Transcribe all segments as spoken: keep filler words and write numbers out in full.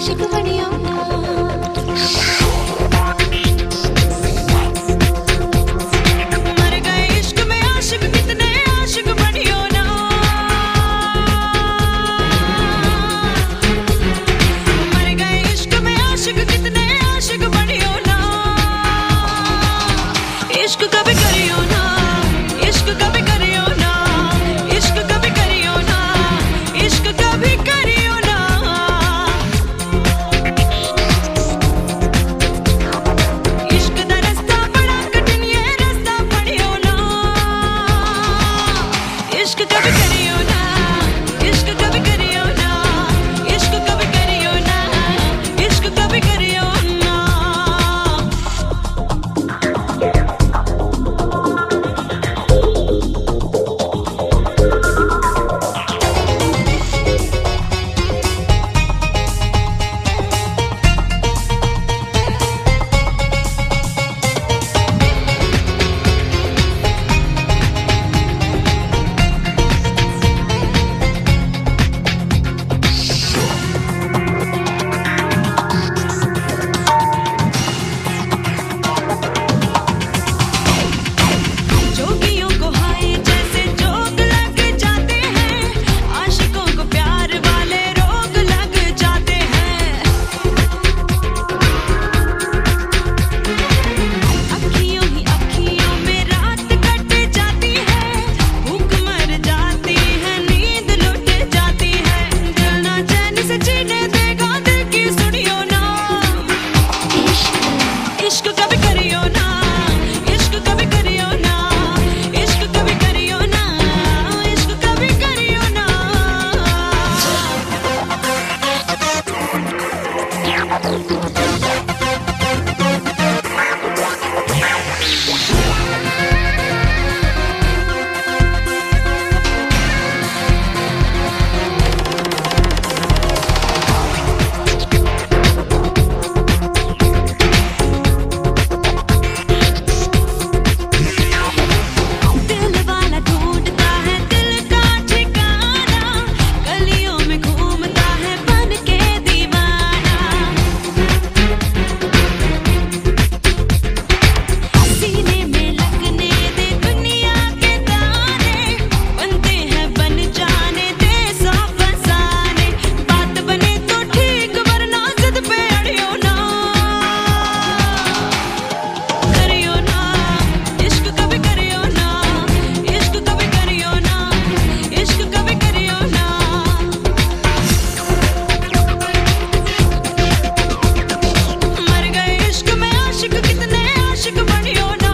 आशिक बनियो ना मर गए इश्क में आशिक कितने आशिक बनियो ना मर गए इश्क में आशिक कितने आशिक बनियो ना इश्क कभी करियो ना इश्क कभी करियो ना इश्क कभी करियो ना इश्क कभी करियो ना इश्क दा रास्ता बड़ा कठिन ये रास्ता पड़ियो ना इश्क कभी करियो ना इश्क कभी करियो ना इश्क कभी करियो ना इश्क कभी करियो ना जोगियों को हाय जैसे जोग लग जाते हैं आशिकों को प्यार वाले रोग लग जाते हैं अखियों ही अखियों में रात कट जाती है भूख मर जाती है नींद लुट जाती है दिल ना चैन से जीने देगा दिल की सुनियो ना इश्क कभी करियो ना इश्क कभी करियो ना इश्क कभी करियो ना इश्क कभी करियो ना दिल वाला ढूंढता है दिल का ठिकाना गलियों में घूमता है बन के दीवाना सीने में लगने दे दुनिया के ताने बनते हैं बन जाने दे सौ फसाने बात बने तो ठीक वरना जिद पे अड़ियो ना करियो ना इश्क कभी करियो ना इश्क कभी करियो ना इश्क कभी करियो ना मर गए इश्क में आशिक कितने आशिक बनियो ना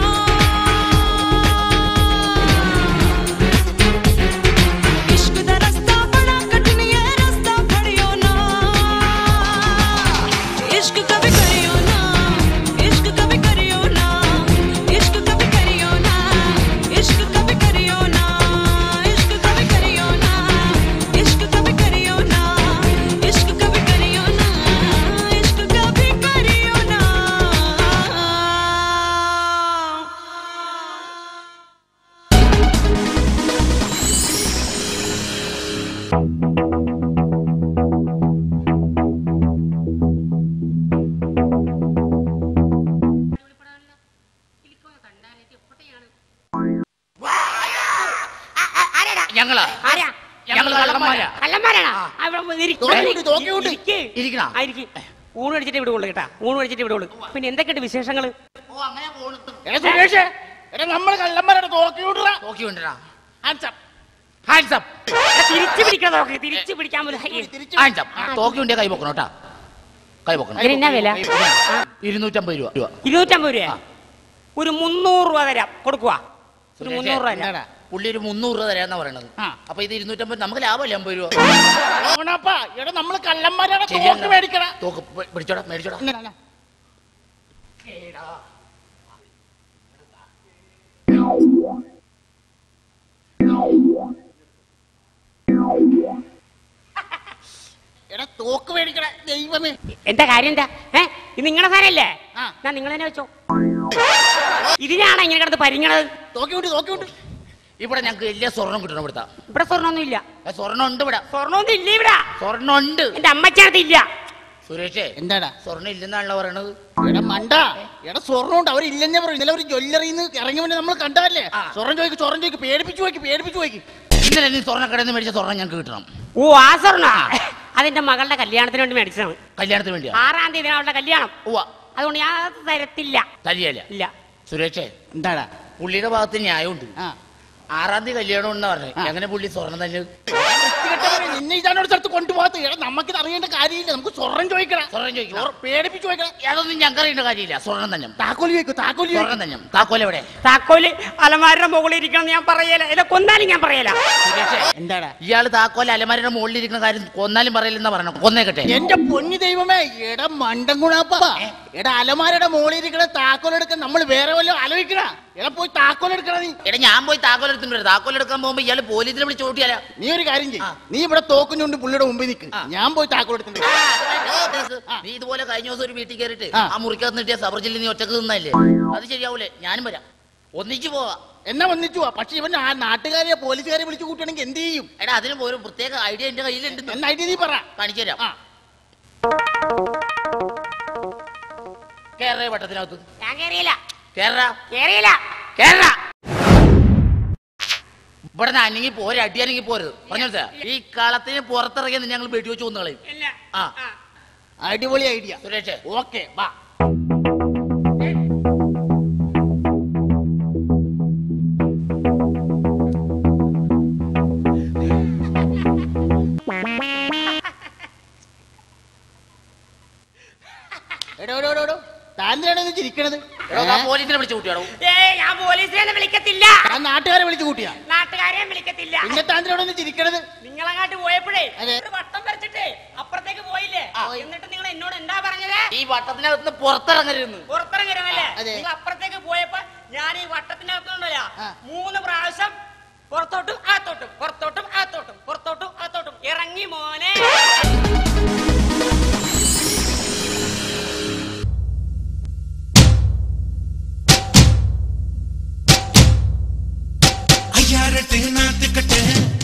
इश्क दा रास्ता बड़ा कठिन ये रास्ता पड़ियो ना इश्क कभी करियो ना इश्क कभी करियो ना इश्क कभी करियो ना इश्क कभी करियो ना इश्क कभी करियो ना इश्क कभी करियो ना इश्क कभी करियो ना इश्क कभी करियो ना ഞങ്ങളാ ആരാ ഞങ്ങൾ കള്ളന്മാരാ കള്ളന്മാരാണോ അവിടെ വന്ന് ഇരിക്ക്. തോക്കിവിട്ട്, തോക്കിവിട്ട്. ഇരിക്ക്. ഇരിക്കണോ? ആ, ഇരിക്ക്. ഊണ് കഴിച്ചിട്ട് ഇവിടെ ഉള്ളു കേട്ടാ ഊണ് കഴിച്ചിട്ട് ഇവിടെ ഉള്ളു പിന്നെ എന്തൊക്കെയുണ്ട് വിശേഷങ്ങള് ഓ അങ്ങനെ പോണു എടാ സുരേഷ്, എടാ നമ്മൾ കള്ളന്മാരുടെ തോക്കി വിടുക. തോക്കി കൊണ്ടുവരാ ഹാൻഡ്സ് അപ്പ്. ഹാൻഡ്സ് അപ്പ് തിരിച്ചു പിടിക്കാൻ നോക്ക് തിരിച്ചു പിടിക്കാൻ പോലും ഹാൻഡ്സ് അപ്പ് തോക്കി കൊണ്ടേ കൈ പൊക്കണം കേട്ടാ കൈ പൊക്കണം ഇതിന് എന്നാ വില ഇരുന്നൂറ്റമ്പത് രൂപ രൂപ ഇരുന്നൂറ്റമ്പത് രൂപ ഒരു മുന്നൂറ് രൂപ തരാം കൊടുക്കുക ഒരു മുന്നൂറ് രൂപ തരാം. പുള്ളി ഒരു മുന്നൂറ് രൂപ തരാന്നാ പറയണത് അപ്പൊ ഇത് ഇരുന്നൂറ്റമ്പത് നമുക്ക് ലാഭമല്ലേ അമ്പത് രൂപ ഓണപ്പാ, എടാ നമ്മൾ കള്ളന്മാരുടെ തോക്ക് മേടിക്കണ. തോക്ക് പിടിച്ചോടാ മേടിച്ചോടാ എടാ തോക്ക് മേടിക്കണ ദൈവമേ. എന്താ കാര്യം എന്താ ഏഹ് ഇത് നിങ്ങളുടെ സാധനല്ലേ ഞാൻ നിങ്ങൾ തന്നെ വെച്ചോ ഇതിനാണ് ഇങ്ങനെ കിടന്ന് പരിങ്ങണത് തോക്കി വിട്ട് തോക്കി വിട്ട് ഇവിടെ ഞങ്ങൾക്ക് എല്ലാ സ്വർണം കിട്ടണം ഇവിടുത്തെ ഇവിടെ സ്വർണ്ണമൊന്നും ഇല്ല സ്വർണ്ണം ഉണ്ട് ഇവിടെ സ്വർണ്ണമൊന്നും ഇല്ല ഇവിടെ സ്വർണ്ണം ഉണ്ട് എന്റെ അമ്മച്ചടുത്ത് ഇല്ല സുരേഷേ എന്താടാ സ്വർണ്ണം ഇല്ലെന്നാണല്ലോ പറയണത്. എടാ മണ്ട എടാ സ്വർണ്ണം ഉണ്ട് അവരില്ലെന്നേ പറയും. ഇന്നലെ ഒരു ജ്വല്ലറിന്ന് ഇറങ്ങി വേണ്ടി നമ്മൾ കണ്ടതല്ലേ. സ്വർണ്ണം ചോദിക്കും സ്വർണ്ണം ചോദിക്കും പേടിപ്പിച്ചു പോയിക്ക് പേടിപ്പിച്ചു പോയിക്ക്. ഇന്നലെ നീ സ്വർണ്ണക്കടയിൽ നിന്ന് മേടിച്ച സ്വർണ്ണം ഞങ്ങൾക്ക് കിട്ടണം. ഓ ആ സ്വർണ്ണ അതിന്റെ മകളുടെ കല്യാണത്തിന് വേണ്ടി മേടിച്ചതാണ്. കല്യാണത്തിന് വേണ്ടിയാ? ആറാം തീയതി അവളുടെ കല്യാണം. ഉവ്വ. അതുകൊണ്ട് ഞാൻ അത് തരത്തില്ല. തരിയല്ല ഇല്ല. സുരേഷേ എന്താടാ പുള്ളിയുടെ ഭാഗത്ത് ന്യായമുണ്ട്. ആ ആറാം തീയതി കല്യാണം ഉണ്ടെന്ന് പറഞ്ഞു. എങ്ങനെ പുള്ളി സ്വർണ്ണം തന്നെ നിന്നെ ഇതാനോട് സ്ഥലത്ത് കൊണ്ടുപോകാത്ത എടാ നമുക്കിത് അറിയേണ്ട കാര്യമില്ല. നമുക്ക് സ്വർണ്ണം ചോദിക്കണം. സ്വർണ്ണം ചോദിക്കണം. പേടിപ്പിച്ചു ചോദിക്കണം. അതൊന്നും ഞങ്ങൾക്ക് അറിയേണ്ട കാര്യമില്ല. സ്വർണ്ണം തന്നെ. താക്കോല് ചോദിക്കും താക്കോല് സ്വർണ്ണം തന്നെ. താക്കോൽ എവിടെ? താക്കോല് അലമാരുടെ മുകളിൽ ഇരിക്കണം. ഞാൻ പറയല ഇല്ല കൊന്നാലും ഞാൻ പറയല. സുരേഷേ എന്താടാ ഇയാള് താക്കോൽ അലമാരയുടെ മുകളിൽ ഇരിക്കുന്ന കാര്യം കൊന്നാലും പറയില്ലെന്നാ പറഞ്ഞു. കൊന്നേക്കട്ടെ. എന്റെ പൊന്നു ദൈവമേ എടാ മണ്ടൻ ഗുണാപ്പ എടാ അലമാരയുടെ മുകളിൽ ഇരിക്കണ താക്കോലെടുക്കാൻ നമ്മൾ വേറെ വല്ലതും ആലോചിക്കണ. എടാ പോയി താക്കോലെടുക്കണ നീ. എടാ ഞാൻ പോയി താക്കോൽ എടുത്തിട്ടുണ്ട്. താക്കോൽ എടുക്കാൻ പോകുമ്പോ ഇയാള് പോലീസിനെ വിളിച്ച് ഓട്ടിയാലോ? നീ ഒരു കാര്യം ചെയ്യ്. നീ ഇവിടെ തോക്കും കൊണ്ട് പുള്ളിയുടെ മുമ്പിൽ നിൽക്ക്. ഞാൻ പോയി താക്കോലെടുത്തിട്ടുണ്ട്. നീ ഇതുപോലെ കഴിഞ്ഞ ദിവസം ഒരു വീട്ടിൽ കയറിയിട്ട് ആ. ആ മുറിക്കകത്ത് നിട്ടിയ സബർജില്ല നീ ഒറ്റക്ക് നിന്നല്ലേ? അത് ശരിയാവൂലേ? ഞാനും വരാം. ഒന്നിച്ചു പോവാ. എന്നാ വന്നിച്ചു പോവാ. പക്ഷെ ഇവൻ ആ നാട്ടുകാരെ പോലീസുകാരെ വിളിച്ചു കൂട്ടുകയാണെങ്കിൽ എന്ത് ചെയ്യും? എടാ അതിന് ഒരു പ്രത്യേക ഐഡിയ എന്റെ കയ്യിലുണ്ട്. എന്നായിട്ട് നീ പറ. കാണിച്ചു തരാം. ആ കേരള വട്ടത്തിനകത്ത് ഞാൻ കേറിയില്ല. കേരള കേറിയില്ല. കേരള ഇവിടെ നിന്ന് അനങ്ങി പോരെ അടിയാനെങ്കിൽ പോരുത്. പറഞ്ഞു ഈ കളത്തിന് പുറത്തിറങ്ങിയ ഞങ്ങൾ വെടി വെച്ച് കൊന്നുകളയും. ഇല്ല. ആ അടിപൊളി ഐഡിയ സുരേഷേ. ഓക്കെ വാ. താന്തിനാണ് ചിരിക്കണത്. പോലീസിനെ വിളിച്ചു കൂട്ടിയാടോ? ഏയ് ഞാൻ പോലീസിനെ വിളിക്കത്തില്ല. ആ നാട്ടുകാരെ വിളിച്ചു കൂട്ടിയാ നാട്ടുകാരെ വിളിക്കത്തില്ല. പിന്നെ താന്തിനാണ് ചിരിക്കണത്. നിങ്ങളങ്ങാട്ട് പോയപ്പോഴേ അതെ. ഒരു വട്ടം വരച്ചിട്ടേ അപ്പുറത്തേക്ക് പോയില്ലേ? എന്നിട്ട് നിങ്ങൾ എന്നോട് എന്താ പറഞ്ഞത്? ഈ വട്ടത്തിനകത്ത് പുറത്തിറങ്ങരുന്ന്. പുറത്തിറങ്ങരുന്നല്ലേ? അതെ. നിങ്ങൾ അപ്പുറത്തേക്ക് പോയപ്പോ ഞാൻ ഈ വട്ടത്തിനകത്തുണ്ടല്ലോ ആ. മൂന്ന് പ്രാവശ്യം പുറത്തോട്ടും ആത്തോട്ടും പുറത്തോട്ടും ആത്തോട്ടും പുറത്തോട്ടും ആത്തോട്ടും ഇറങ്ങി മോനെ. ஐயாரட்டு நாத்துக்கட்டு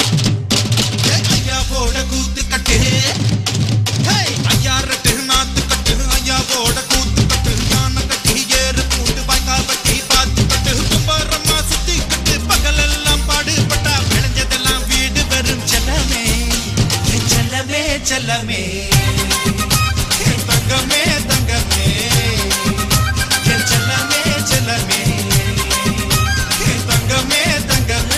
ஐயாவோட கூத்துக்கட்டு ஐயாரட்டு நாத்துக்கட்டு ஐயாவோட கூத்துக்கட்டு யானை கட்டி ஏறு கூட்டு வாய்க்கால் வட்டி பாத்துக்கட்டு கும்பரமா சுத்தி கட்டு பகலெல்லாம் பாடுபட்டா விளைஞ்சதெல்லாம் வீடு வரும் செல்லமே செல்லமே செல்லமே தங்கமே தங்கமே செல்லமே செல்லமே தங்கமே தங்கமே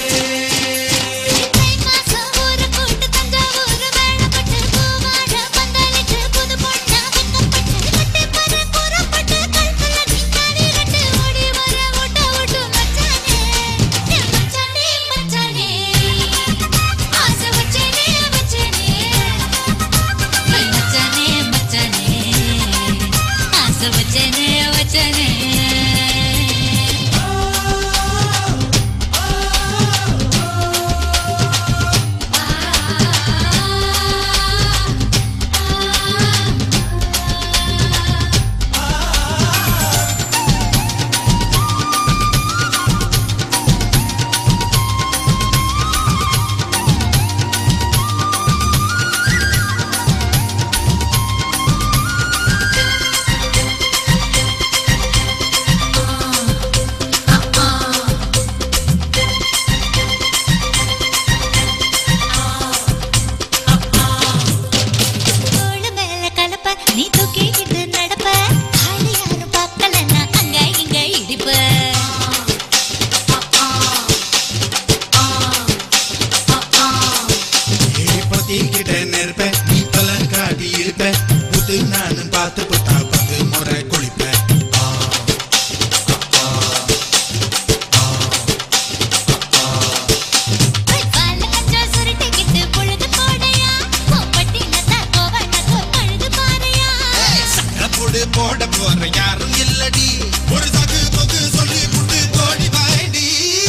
போட போற யாரும் இல்லடி ஒரு சாக்கு போக்கு சொல்லி புட்டு கோடி வாய்டி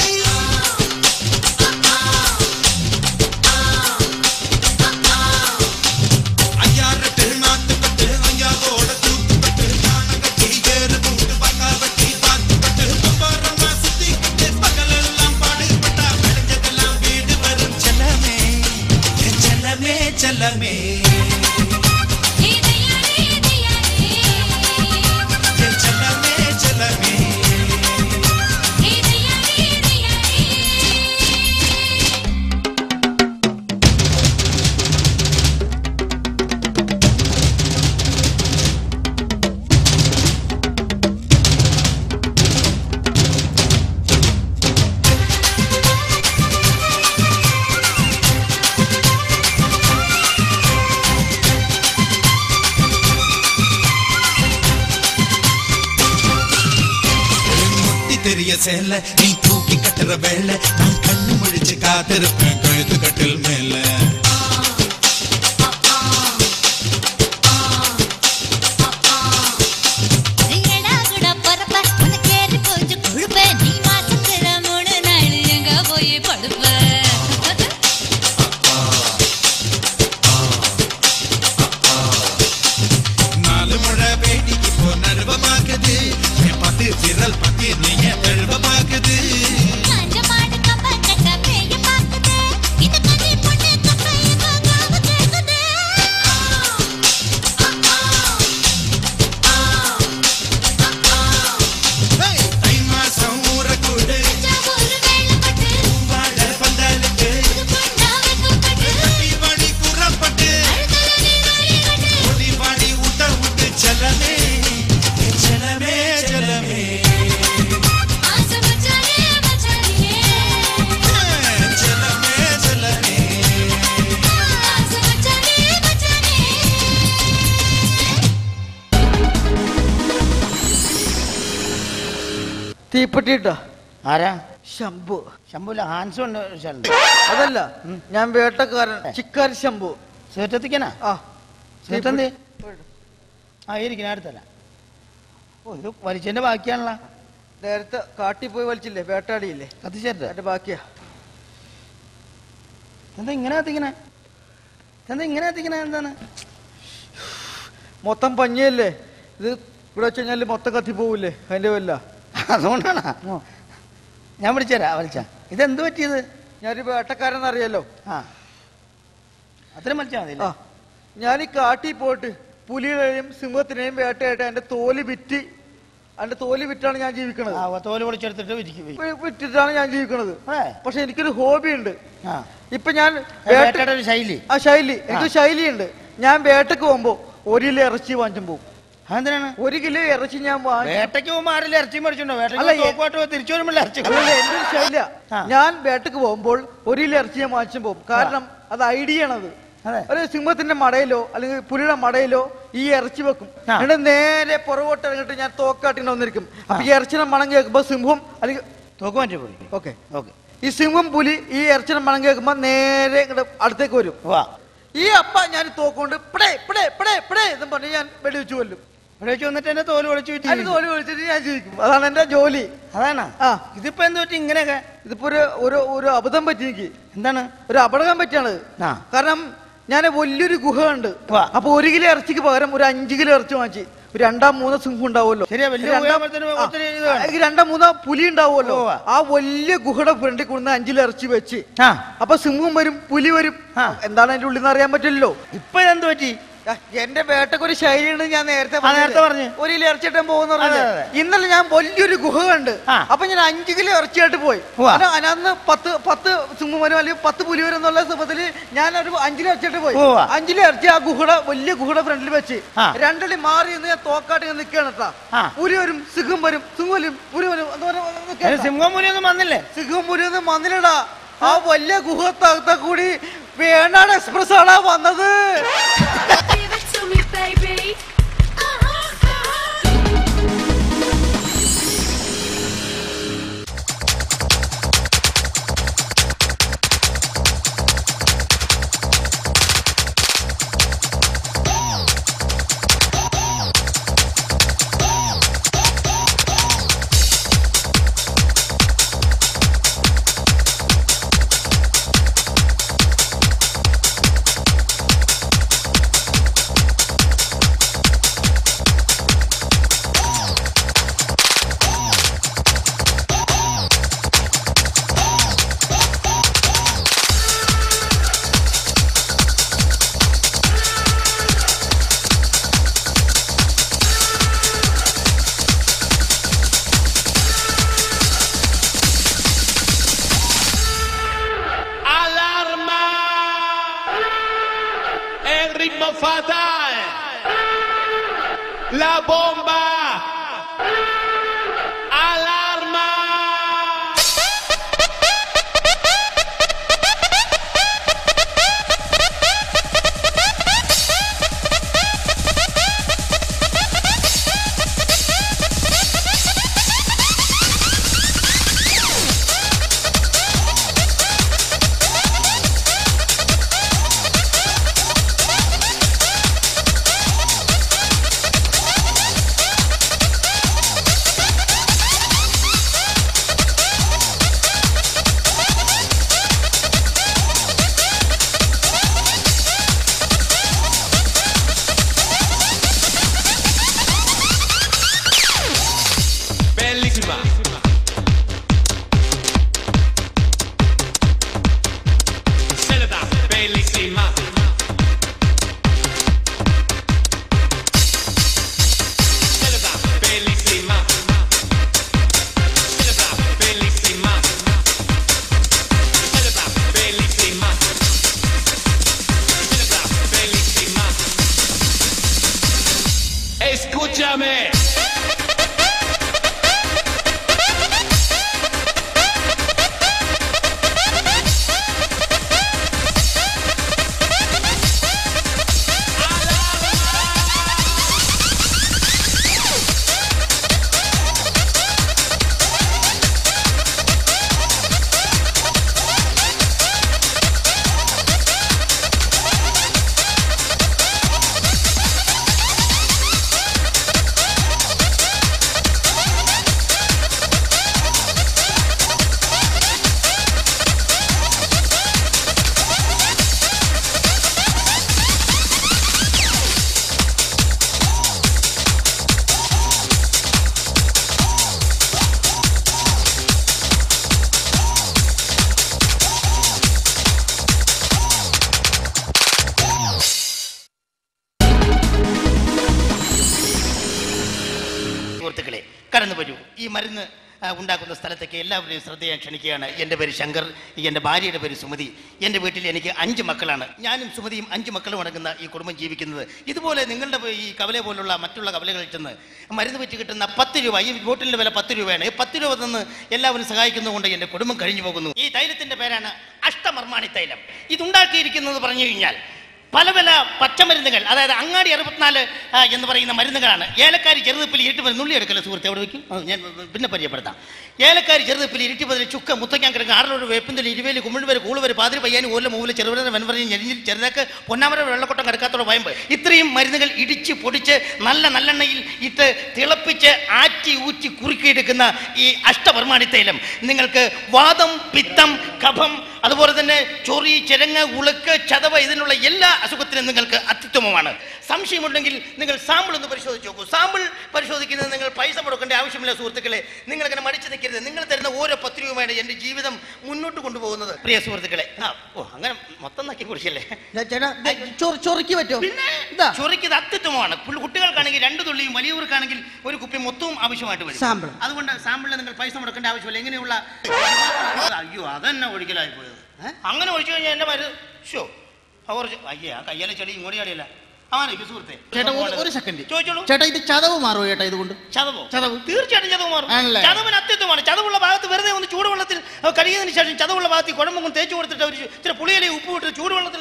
ஐயா ரெட்டு நாத்து கட்டு ஐயாவோட தூத்து கட்டு யானை கட்டி ஏறு கூட்டு வாய்க்கா வட்டி பாத்து கட்டு கும்பரமா சுத்தி கட்டு பகலெல்லாம் பாடுபட்டா விளைஞ்சதெல்லாம் வீடு வரும் செல்லமே செல்லமே செல்லமே சேல நீ தூக்கி கட்டுற வேலை நான் கண்ணு முழிச்சு காத்திருப்பேன் கழுத்து கட்டில் மேல நாலு முழை பேட்டிக்கு போ நர்வமாக்குது என் பத்து சிறல் பத்தி நீங்க நர்வமாக்குது തീപ്പെട്ടിട്ടോ ആരാ? ശംഭു. ശംഭുല ഹാൻസ് ഉണ്ട് ശാലുണ്ട്. അതല്ല, ഞാൻ വേട്ടക്കാരൻ ചിക്കാരി ശംഭു. സേറ്റത്തിക്കനാ? ആ സേറ്റന്തേ? ആ ഇരിക്കണ അടുത്തല്ല. ഓ ഇത് വലിച്ചതിന്റെ ബാക്കിയാണല്ലോ. നേരത്തെ കാട്ടി പോയി വലിച്ചില്ലേ, വേട്ടാടിയില്ലേ, കത്തിച്ചേരട്ടെ അതിന്റെ ബാക്കിയാ. എന്താ ഇങ്ങനെ കത്തിക്കണേ? എന്താ ഇങ്ങനെ കത്തിക്കണേ? എന്താണ് മൊത്തം പഞ്ഞിയല്ലേ ഇത്, ഇവിടെ വെച്ച് കഴിഞ്ഞാൽ മൊത്തം കത്തി പോവില്ലേ, അതിന്റെ വല്ല. അതുകൊണ്ടാണ് ഞാൻ വിളിച്ചേരാ വലിച്ച. ഇതെന്ത് പറ്റിയത്? ഞാനൊരു വേട്ടക്കാരെന്നറിയാലോ. ആ അത്രയും വലിച്ചാൽ മതി. ആ ഞാൻ ഈ കാട്ടി പോയിട്ട് പുലികളെയും സിംഹത്തിനെയും വേട്ടയായിട്ട് എന്റെ തോല് വിറ്റ്, അതിന്റെ തോല് വിറ്റാണ് ഞാൻ ജീവിക്കണത്. തോല് പൊളിച്ചെടുത്തിട്ട് വിറ്റിട്ടാണ് ഞാൻ ജീവിക്കണത്. പക്ഷെ എനിക്കൊരു ഹോബി ഉണ്ട്. ഇപ്പൊ ഞാൻ വേട്ടയുടെ ഒരു ശൈലി. ആ ശൈലി, എനിക്ക് ശൈലിയുണ്ട്. ഞാൻ വേട്ടക്ക് പോകുമ്പോ ഒരു കിലോ ഇറച്ചി വാങ്ങിച്ചും പോകും. അതെന്തിനാണ്? ഒരു കിലോ ഇറച്ചി ഞാൻ വേട്ടയ്ക്ക് പോകുമ്പോ ആരെങ്കിലും ഇറച്ചി മേടിച്ചോണ്ടോ? തിരിച്ചു വരുമ്പോൾ ഇറച്ചി. എന്റെ ഒരു ശൈല, ഞാൻ വേട്ടക്ക് പോകുമ്പോൾ ഒരു കിലോ ഇറച്ചി ഞാൻ വാങ്ങിച്ചും പോകും. കാരണം അത് ഐഡിയ ആണത്. ഒരു സിംഹത്തിന്റെ മടയിലോ അല്ലെങ്കിൽ പുലിയുടെ മടയിലോ ഈ ഇറച്ചി വെക്കും. എന്നിട്ട് നേരെ പുറകോട്ട് ഇറങ്ങിട്ട് ഞാൻ തോക്കാട്ടിന് വന്നിരിക്കും. അപ്പൊ ഈ ഇറച്ചിനെ മണം കേൾക്കുമ്പോ സിംഹം അല്ലെങ്കിൽ തോക്ക് മാറ്റി പോയി. ഓക്കെ ഓക്കെ ഈ സിംഹം പുലി ഈ ഇറച്ചിനെ മണം കേൾക്കുമ്പോ നേരെ ഇങ്ങോട്ട് അടുത്തേക്ക് വരും. ഈ അപ്പ ഞാൻ തോക്കൊണ്ട് പിടേ പിടേ പിടേ പിടേ എന്ന് പറഞ്ഞ് ഞാൻ വെടിവെച്ചു കൊല്ലും. വെടിവെച്ച് വന്നിട്ട് എന്നെ തോല് പൊളിച്ചു തോല് പൊളിച്ചിട്ട് ഞാൻ ജീവിക്കും. അതാണ് എന്റെ ജോലി. അതാണ്. ആ ഇതിപ്പോ എന്ത് പറ്റി ഇങ്ങനെയൊക്കെ? ഇതിപ്പോ ഒരു ഒരു ഒരു അബദ്ധം പറ്റി എനിക്ക്. എന്താണ്? ഒരു അപകടം പറ്റിയാണ്. കാരണം ഞാൻ വലിയൊരു ഗുഹ ഉണ്ട്. അപ്പൊ ഒരു കിലോ ഇറച്ചിക്ക് പകരം ഒരു അഞ്ചു കിലോ ഇറച്ചി വാങ്ങിച്ച് ഒരു രണ്ടാം മൂന്നോ സിംഹം ഉണ്ടാവുമല്ലോ, രണ്ടാം മൂന്നോ പുലി ഉണ്ടാവുമല്ലോ. ആ വലിയ ഗുഹയുടെ ഫ്രണ്ടിൽ കൊണ്ടുവന്ന് അഞ്ചിൽ ഇറച്ചി വെച്ച് അപ്പൊ സിംഹം വരും, പുലി വരും. എന്താണ് അതിന്റെ ഉള്ളിൽ നിന്ന് അറിയാൻ പറ്റില്ലല്ലോ. ഇപ്പൊ എന്ത് പറ്റി? എന്റെ വേട്ടക്കൊരു ശൈലിയുണ്ട്. ഞാൻ നേരത്തെ നേരത്തെ പറഞ്ഞു ഒരു കിലോ ഇറച്ചിട്ട് പോകുന്ന. ഇന്നലെ ഞാൻ വലിയൊരു ഗുഹ കണ്ട്. അപ്പൊ ഞാൻ അഞ്ചു കിലോ ഇറച്ചിയായിട്ട് പോയി. അന്ന് പത്ത് പത്ത് സിംഹം വരും അല്ലെങ്കിൽ പത്ത് പുലി വരും എന്നുള്ള സമയത്തില് ഞാൻ ഒരു അഞ്ചിലോ ഇറച്ചിട്ട് പോയി. അഞ്ചിലോ ഇറച്ചി ആ ഗുഹയുടെ വലിയ ഗുഹയുടെ ഫ്രണ്ടിൽ വെച്ച് രണ്ടടി മാറി നിന്ന് ഞാൻ തോക്കാട്ടി നിൽക്കുകയാണ് കേട്ടാ. പുലി വരും, സിംഹം വരും, സിംഹം വരും, പുലി വരും. സിംഹം പുലി ഒന്നും വന്നില്ലേ? സിംഹം പുലി ഒന്നും വന്നില്ലടാ. ആ വലിയ ഗുഹത്തകത്ത കൂടി വേണാട് എക്സ്പ്രസ് ആണാ വന്നത്. Fatal, la bomba, alarma. Escúchame. കടന്നു വരൂ. ഈ മരുന്ന് ഉണ്ടാക്കുന്ന സ്ഥലത്തേക്ക് എല്ലാവരെയും ശ്രദ്ധയെ ക്ഷണിക്കുകയാണ്. എൻ്റെ പേര് ശങ്കർ, എൻ്റെ ഭാര്യയുടെ പേര് സുമതി. എൻ്റെ വീട്ടിൽ എനിക്ക് അഞ്ച് മക്കളാണ്. ഞാനും സുമതിയും അഞ്ച് മക്കളും അടങ്ങുന്ന ഈ കുടുംബം ജീവിക്കുന്നത്. ഇതുപോലെ നിങ്ങളുടെ ഈ കവല പോലുള്ള മറ്റുള്ള കവലകളിൽ ചെന്ന് മരുന്ന് വെച്ച് കിട്ടുന്ന പത്ത് രൂപ, ഈ ബോട്ടിലിൻ്റെ വില പത്ത് രൂപയാണ്. ഈ പത്ത് രൂപ തന്ന് എല്ലാവരും സഹായിക്കുന്നതുകൊണ്ട് എൻ്റെ കുടുംബം കഴിഞ്ഞു പോകുന്നു. ഈ തൈലത്തിൻ്റെ പേരാണ് അഷ്ടമർമാണി തൈലം. ഇതുണ്ടാക്കിയിരിക്കുന്നത് പറഞ്ഞു കഴിഞ്ഞാൽ പല പല പച്ചമരുന്നുകൾ, അതായത് അങ്ങാടി അറുപത്തിനാല് എന്ന് പറയുന്ന മരുന്നുകളാണ്. ഏലക്കാരി ചെറുതുപ്പിൽ ഇരുട്ടുപതിൽ നുള്ളി എടുക്കല്ലോ സുഹൃത്തെ, അവിടെ വയ്ക്കും, ഞാൻ പിന്നെ പരിചയപ്പെടുത്താം. ഏലക്കാരി ചെറുതുപ്പിൽ ഇരുട്ടുപതിൽ ചുക്ക മുത്തയ്ക്കാൻ കിടക്കുക ആറിലൊരു വേപ്പിന്തൽ ഇരുവേലി കുമ്മിഴുവര് കൂളുവര് പാതിരി പയ്യാനും ഓല മൂല ചെറുപുര വെൻപറഞ്ഞ് ഞെരിഞ്ഞിൽ ചെറുതാക്ക് പൊന്നാമര വെള്ളക്കൊട്ടം കിടക്കാത്തോടെ വയമ്പ്, ഇത്രയും മരുന്നുകൾ ഇടിച്ച് പൊടിച്ച് നല്ല നല്ലെണ്ണയിൽ ഇട്ട് തിളപ്പിച്ച് ആറ്റി ഊറ്റി കുറുക്കിയെടുക്കുന്ന ഈ അഷ്ടപർമാണി തൈലം നിങ്ങൾക്ക് വാദം, പിത്തം, കഫം, അതുപോലെ തന്നെ ചൊറി, ചിരങ്ങ്, ഉളുക്ക്, ചതവ്, ഇതിനുള്ള എല്ലാ അസുഖത്തിനും നിങ്ങൾക്ക് അത്യുത്തമമാണ്. സംശയമുണ്ടെങ്കിൽ നിങ്ങൾ സാമ്പിൾ ഒന്ന് പരിശോധിച്ച് നോക്കൂ. സാമ്പിൾ പരിശോധിക്കുന്നത് നിങ്ങൾ പൈസ മുടക്കേണ്ട ആവശ്യമില്ല സുഹൃത്തുക്കളെ. നിങ്ങൾ അങ്ങനെ മടിച്ചു നിൽക്കരുത്. നിങ്ങൾ തരുന്ന ഓരോ പത്ത് രൂപയാണ് എൻ്റെ ജീവിതം മുന്നോട്ട് കൊണ്ടുപോകുന്നത്. പ്രിയ സുഹൃത്തുക്കളെ, ആ ഓ അങ്ങനെ മൊത്തം നക്കി കുറിച്ചല്ലേ ചൊറിക്ക് പറ്റുമോ? പിന്നെ ചൊറിക്ക് ഇത് അത്യുത്തമമാണ്. കുട്ടികൾക്കാണെങ്കിൽ രണ്ട് തുള്ളിയും, വലിയവർക്കാണെങ്കിൽ ഒരു കുപ്പി മൊത്തവും ആവശ്യമായിട്ട് വരും. സാമ്പിൾ അതുകൊണ്ട് സാമ്പിളിൽ നിങ്ങൾ പൈസ മുടക്കേണ്ട ആവശ്യമില്ല. എങ്ങനെയുള്ള അയ്യോ അതെന്നെ ഒഴിക്കലായി പോയത്. അങ്ങനെ ഒഴിച്ചു കഴിഞ്ഞാൽ എൻ്റെ മരുന്ന് ഷോ അവർ അയ്യേ ആ കയ്യാലെ ചെടി ഇങ്ങോട്ട് ചടിയല്ല. സുഹൃത്തെ ചേട്ടാ ഒരു സെക്കൻഡ് ചോദിച്ചോളൂ. ചേട്ടാ ഇത് ചതവ് മാറുമോ ചേട്ടാ? ഇതുകൊണ്ട് ചതവോ? ചതവ് തീർച്ചയായിട്ടും ചതവ് മാറും. ചതവിന് അത്യുത്തമാണ്. ചതവുള്ള ഭാഗത്ത് വെറുതെ ഒന്ന് ചൂടുവെള്ളത്തിൽ കഴുകിയതിനു ശേഷം ചതവുള്ള ഭാഗത്ത് കുഴമ്പും തേച്ച് കൊടുത്തിട്ട് ഒരു ചില പുളിയിലെ ഉപ്പ് വിട്ട് ചൂടുവെള്ളത്തിൽ